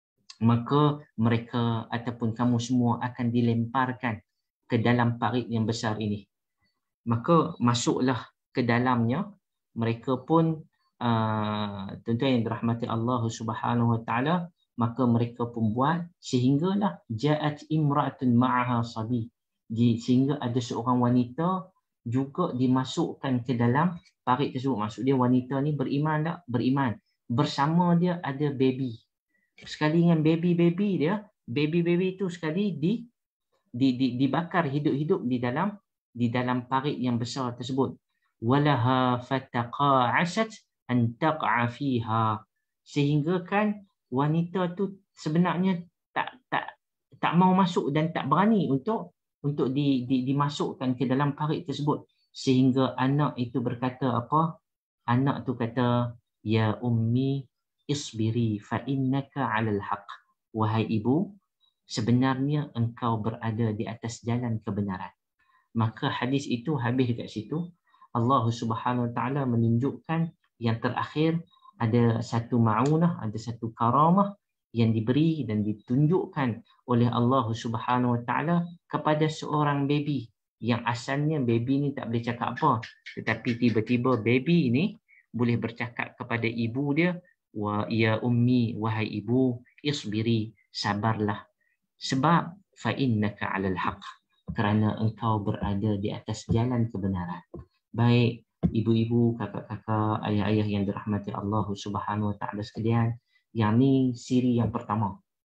maka mereka ataupun kamu semua akan dilemparkan ke dalam parit yang besar ini. Maka masuklah ke dalamnya. Mereka pun uh, tentu yang dirahmati Allah Subhanahu Wa Taala, maka mereka pun buat sehinggalah ja'at imra'atun ma'aha sabi, sehingga ada seorang wanita juga dimasukkan ke dalam parit tersebut. Maksud dia wanita ni beriman tak? Beriman. Bersama dia ada baby. Sekali dengan baby-baby dia, baby-baby itu sekali di Di, di, dibakar hidup-hidup di dalam di dalam parit yang besar tersebut. Walaha fataqa'asat an taq'a fiha, sehingga kan wanita tu sebenarnya tak tak tak mau masuk dan tak berani untuk untuk di, di, dimasukkan ke dalam parit tersebut. Sehingga anak itu berkata apa? Anak tu kata, ya ummi isbiri fa innaka 'alal haqq. Wahai ibu, sebenarnya engkau berada di atas jalan kebenaran. Maka hadis itu habis dekat situ. Allah Subhanahu Wa Taala menunjukkan yang terakhir ada satu ma'unah, ada satu karamah yang diberi dan ditunjukkan oleh Allah Subhanahu Wa Taala kepada seorang baby yang asalnya baby ni tak boleh cakap apa, tetapi tiba-tiba baby ini boleh bercakap kepada ibu dia, wa ya ummi, wahai ibu, isbiri, sabarlah. Sebab fa innaka 'alal haqq, kerana engkau berada di atas jalan kebenaran. Baik ibu-ibu, kakak-kakak, ayah-ayah yang dirahmati Allah Subhanahu Wa Taala sekalian, yang ni siri yang pertama.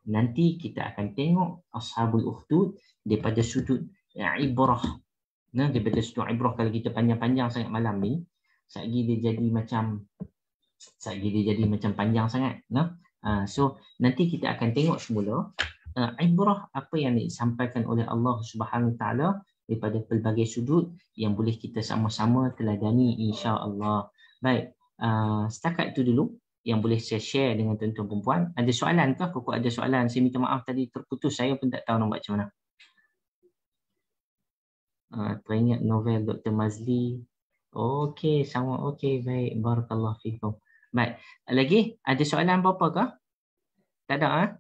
nanti kita akan tengok Ashabul Ukhdud daripada sudut ibrah. Nah, daripada sudut ibrah, kalau kita panjang-panjang sangat malam ni, sekejap dia jadi macam sekejap dia jadi macam panjang sangat. Nah, uh, so nanti kita akan tengok semula uh, ibrah apa yang disampaikan oleh Allah Subhanahu Wa Taala daripada pelbagai sudut yang boleh kita sama-sama teladani, insya-Allah. Baik, uh, setakat itu dulu yang boleh saya share dengan tuan-tuan perempuan. Ada soalan kah? Kalau ada soalan, saya minta maaf tadi terputus, saya pun tak tahu nak buat macam mana. Uh, teringat novel Doktor Mazli. Okey, sama okey, baik. Barakallahu fikum. Baik, lagi ada soalan apa-apa kah? Tak ada ah?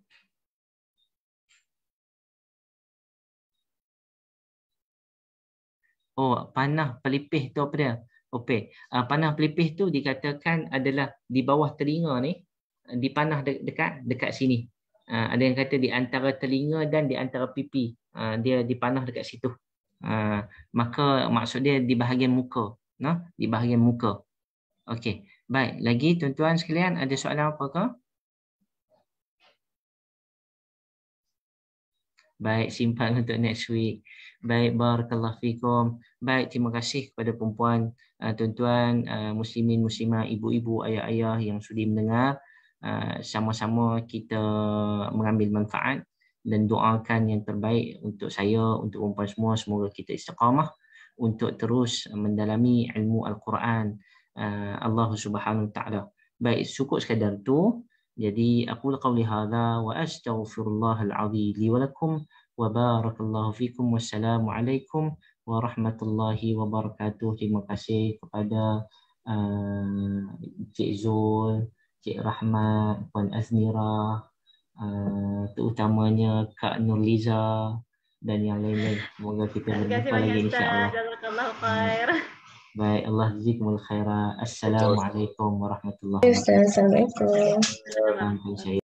Oh, panah pelipis tu apa dia? Okey, uh, panah pelipis tu dikatakan adalah di bawah telinga ni, di panah de dekat dekat sini. Uh, ada yang kata di antara telinga dan di antara pipi. Uh, dia dipanah dekat situ. Uh, maka maksud dia di bahagian muka, nah, di bahagian muka. Okey, baik. Lagi tuan-tuan sekalian, ada soalan apakah? Baik, simpan untuk next week. Baik, barakallahu fikum. Baik, terima kasih kepada perempuan, uh, tuan-tuan, uh, muslimin, muslimah, ibu-ibu, ayah-ayah yang sudi mendengar. Uh, sama-sama kita mengambil manfaat dan doakan yang terbaik untuk saya, untuk perempuan semua. Semoga kita istiqamah untuk terus mendalami ilmu Al-Quran uh, Allah Subhanahu Wa Taala. Baik, cukup sekadar itu. Jadi aku qauli hadza wa astaghfirullahal azim li wa lakum wa barakallahu fikum. Wassalamualaikum warahmatullahi wabarakatuh. Terima kasih kepada uh, Cik Zul, Cik Rahmat, Puan Aznira, uh, terutamanya Kak Nurliza dan yang lain-lain. Semoga kita berjumpa lagi insya-Allah. Jazakallahu khair. Baik, Allah jazakumul khaira. Assalamualaikum warahmatullahi Ustaz, Assalamualaikum. wabarakatuh.